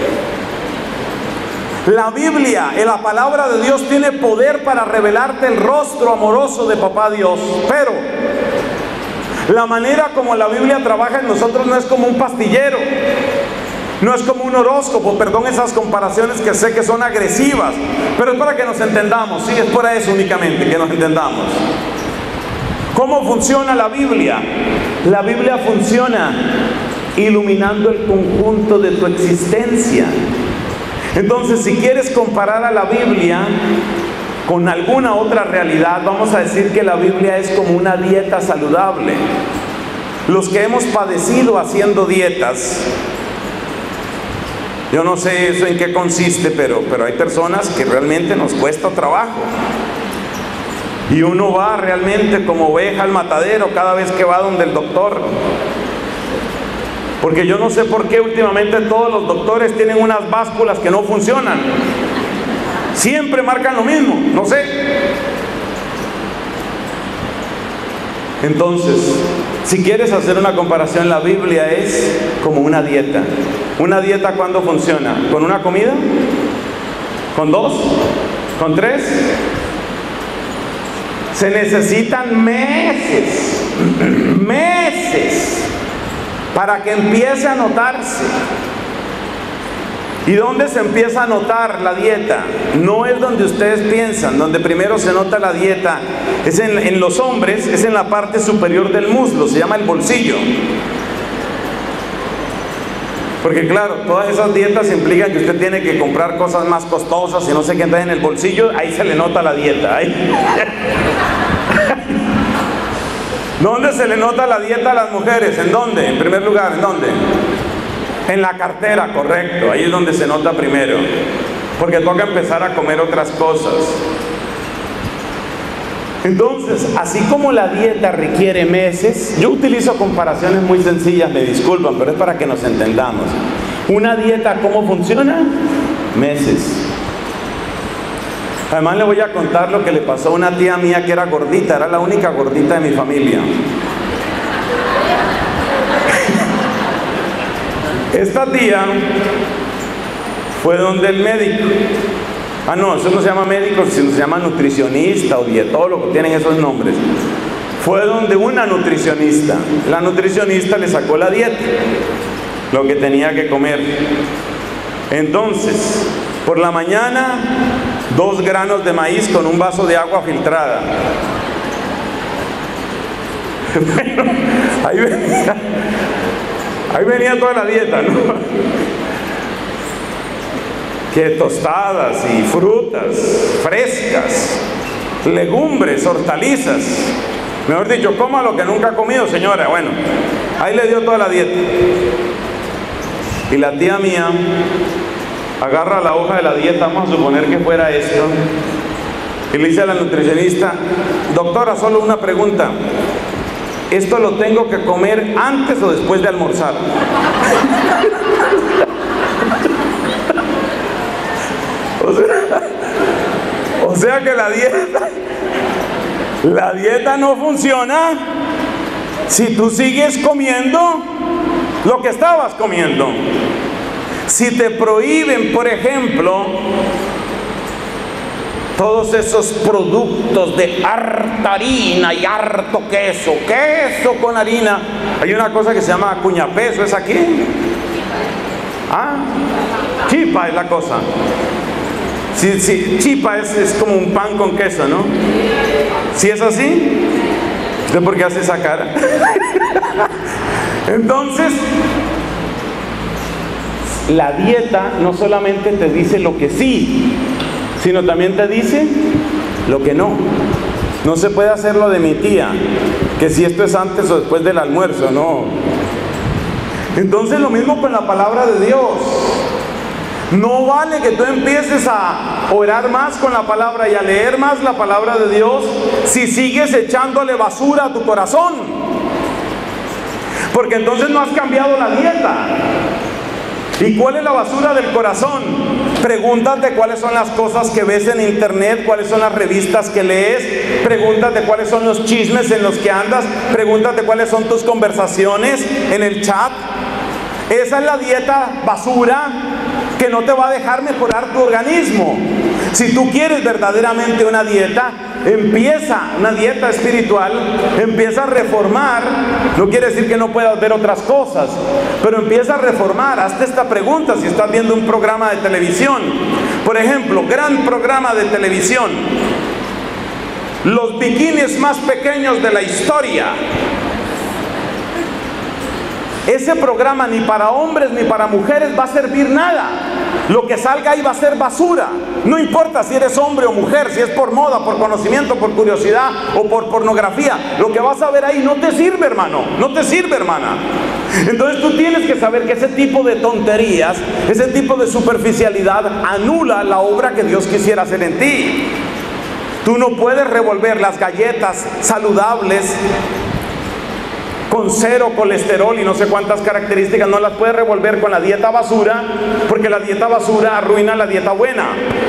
La Biblia, la palabra de Dios, tiene poder para revelarte el rostro amoroso de Papá Dios, pero la manera como la Biblia trabaja en nosotros no es como un pastillero, no es como un horóscopo. Perdón esas comparaciones que sé que son agresivas, pero es para que nos entendamos, sí, es por eso únicamente, que nos entendamos. ¿Cómo funciona la Biblia? La Biblia funciona iluminando el conjunto de tu existencia. Entonces, si quieres comparar a la Biblia con alguna otra realidad, vamos a decir que la Biblia es como una dieta saludable. Los que hemos padecido haciendo dietas, yo no sé eso en qué consiste, pero, pero hay personas que realmente nos cuesta trabajo. Y uno va realmente como oveja al matadero cada vez que va donde el doctor. Porque yo no sé por qué últimamente todos los doctores tienen unas básculas que no funcionan. Siempre marcan lo mismo, no sé. Entonces, si quieres hacer una comparación, la Biblia es como una dieta. ¿Una dieta cuándo funciona? ¿Con una comida? ¿Con dos? ¿Con tres? Se necesitan meses, meses, para que empiece a notarse. ¿Y dónde se empieza a notar la dieta? No es donde ustedes piensan. Donde primero se nota la dieta es en, en los hombres, es en la parte superior del muslo, se llama el bolsillo. Porque claro, todas esas dietas implican que usted tiene que comprar cosas más costosas y no sé qué entra en el bolsillo, ahí se le nota la dieta. Ahí. ¿Dónde se le nota la dieta a las mujeres? ¿En dónde? En primer lugar, ¿en dónde? En la cartera, correcto. Ahí es donde se nota primero. Porque toca empezar a comer otras cosas. Entonces, así como la dieta requiere meses, yo utilizo comparaciones muy sencillas, me disculpan, pero es para que nos entendamos. Una dieta, ¿cómo funciona? Meses. Además le voy a contar lo que le pasó a una tía mía que era gordita, era la única gordita de mi familia. Esta tía fue donde el médico. Ah, no, eso no se llama médico, sino se llama nutricionista o dietólogo, tienen esos nombres. Fue donde una nutricionista. La nutricionista le sacó la dieta, lo que tenía que comer. Entonces, por la mañana, dos granos de maíz con un vaso de agua filtrada. Bueno, ahí venía, ahí venía toda la dieta, ¿no? Que tostadas y frutas frescas, legumbres, hortalizas. Mejor dicho, coma lo que nunca ha comido, señora. Bueno, ahí le dio toda la dieta. Y la tía mía agarra la hoja de la dieta, vamos a suponer que fuera esto, y le dice a la nutricionista: doctora, solo una pregunta, ¿esto lo tengo que comer antes o después de almorzar? o, sea, o sea que la dieta, la dieta no funciona si tú sigues comiendo lo que estabas comiendo. Si te prohíben, por ejemplo, todos esos productos de harta harina y harto queso, queso con harina. Hay una cosa que se llama cuñapeso, ¿es aquí? ¿Ah? Chipa es la cosa. Sí, sí, chipa es, es como un pan con queso, ¿no? ¿Sí es así? ¿Usted por qué hace esa cara? Entonces, la dieta no solamente te dice lo que sí, sino también te dice lo que no. No se puede hacer lo de mi tía, que si esto es antes o después del almuerzo, no. Entonces lo mismo con la palabra de Dios. No vale que tú empieces a orar más con la palabra y a leer más la palabra de Dios si sigues echándole basura a tu corazón, porque entonces no has cambiado la dieta. ¿Y cuál es la basura del corazón? Pregúntate cuáles son las cosas que ves en internet, cuáles son las revistas que lees, pregúntate cuáles son los chismes en los que andas, pregúntate cuáles son tus conversaciones en el chat. Esa es la dieta basura que no te va a dejar mejorar tu organismo. Si tú quieres verdaderamente una dieta, empieza una dieta espiritual, empieza a reformar. No quiere decir que no puedas ver otras cosas, pero empieza a reformar. Hazte esta pregunta si estás viendo un programa de televisión. Por ejemplo, gran programa de televisión, los bikinis más pequeños de la historia. Ese programa ni para hombres ni para mujeres va a servir nada. Lo que salga ahí va a ser basura. No importa si eres hombre o mujer, si es por moda, por conocimiento, por curiosidad o por pornografía. Lo que vas a ver ahí no te sirve, hermano. No te sirve, hermana. Entonces tú tienes que saber que ese tipo de tonterías, ese tipo de superficialidad anula la obra que Dios quisiera hacer en ti. Tú no puedes revolver las galletas saludables con cero colesterol y no sé cuántas características, no las puedes revolver con la dieta basura, porque la dieta basura arruina la dieta buena.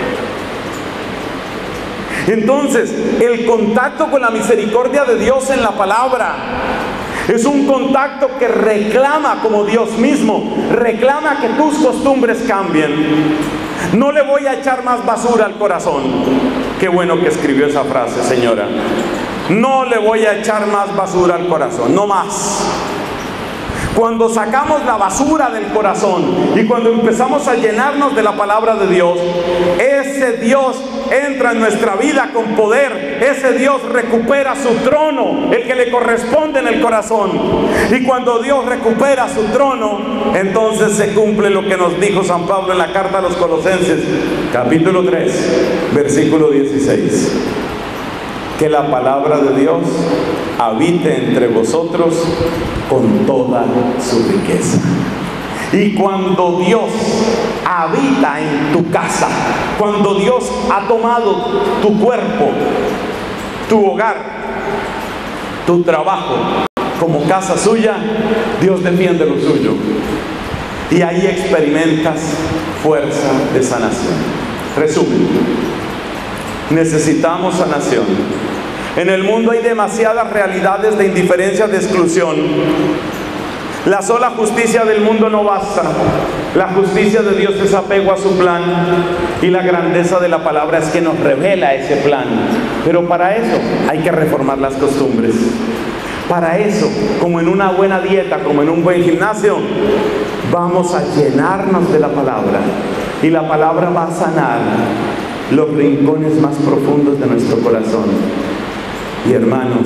Entonces, el contacto con la misericordia de Dios en la palabra es un contacto que reclama, como Dios mismo, reclama que tus costumbres cambien. No le voy a echar más basura al corazón. Qué bueno que escribió esa frase, señora. No le voy a echar más basura al corazón, no más. Cuando sacamos la basura del corazón y cuando empezamos a llenarnos de la palabra de Dios, ese Dios entra en nuestra vida con poder. Ese Dios recupera su trono, el que le corresponde en el corazón. Y cuando Dios recupera su trono, entonces se cumple lo que nos dijo San Pablo en la carta a los Colosenses, capítulo tres, versículo dieciséis. Que la palabra de Dios habite entre vosotros con toda su riqueza. Y cuando Dios habita en tu casa, cuando Dios ha tomado tu cuerpo, tu hogar, tu trabajo como casa suya, Dios defiende lo suyo. Y ahí experimentas fuerza de sanación. Resumen, necesitamos sanación. En el mundo hay demasiadas realidades de indiferencia, de exclusión. La sola justicia del mundo no basta. La justicia de Dios es apego a su plan, y la grandeza de la palabra es que nos revela ese plan. Pero para eso hay que reformar las costumbres. Para eso, como en una buena dieta, como en un buen gimnasio, vamos a llenarnos de la palabra, y la palabra va a sanar los rincones más profundos de nuestro corazón. Y hermanos,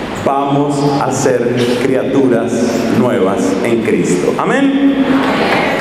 vamos a ser criaturas nuevas en Cristo. Amén.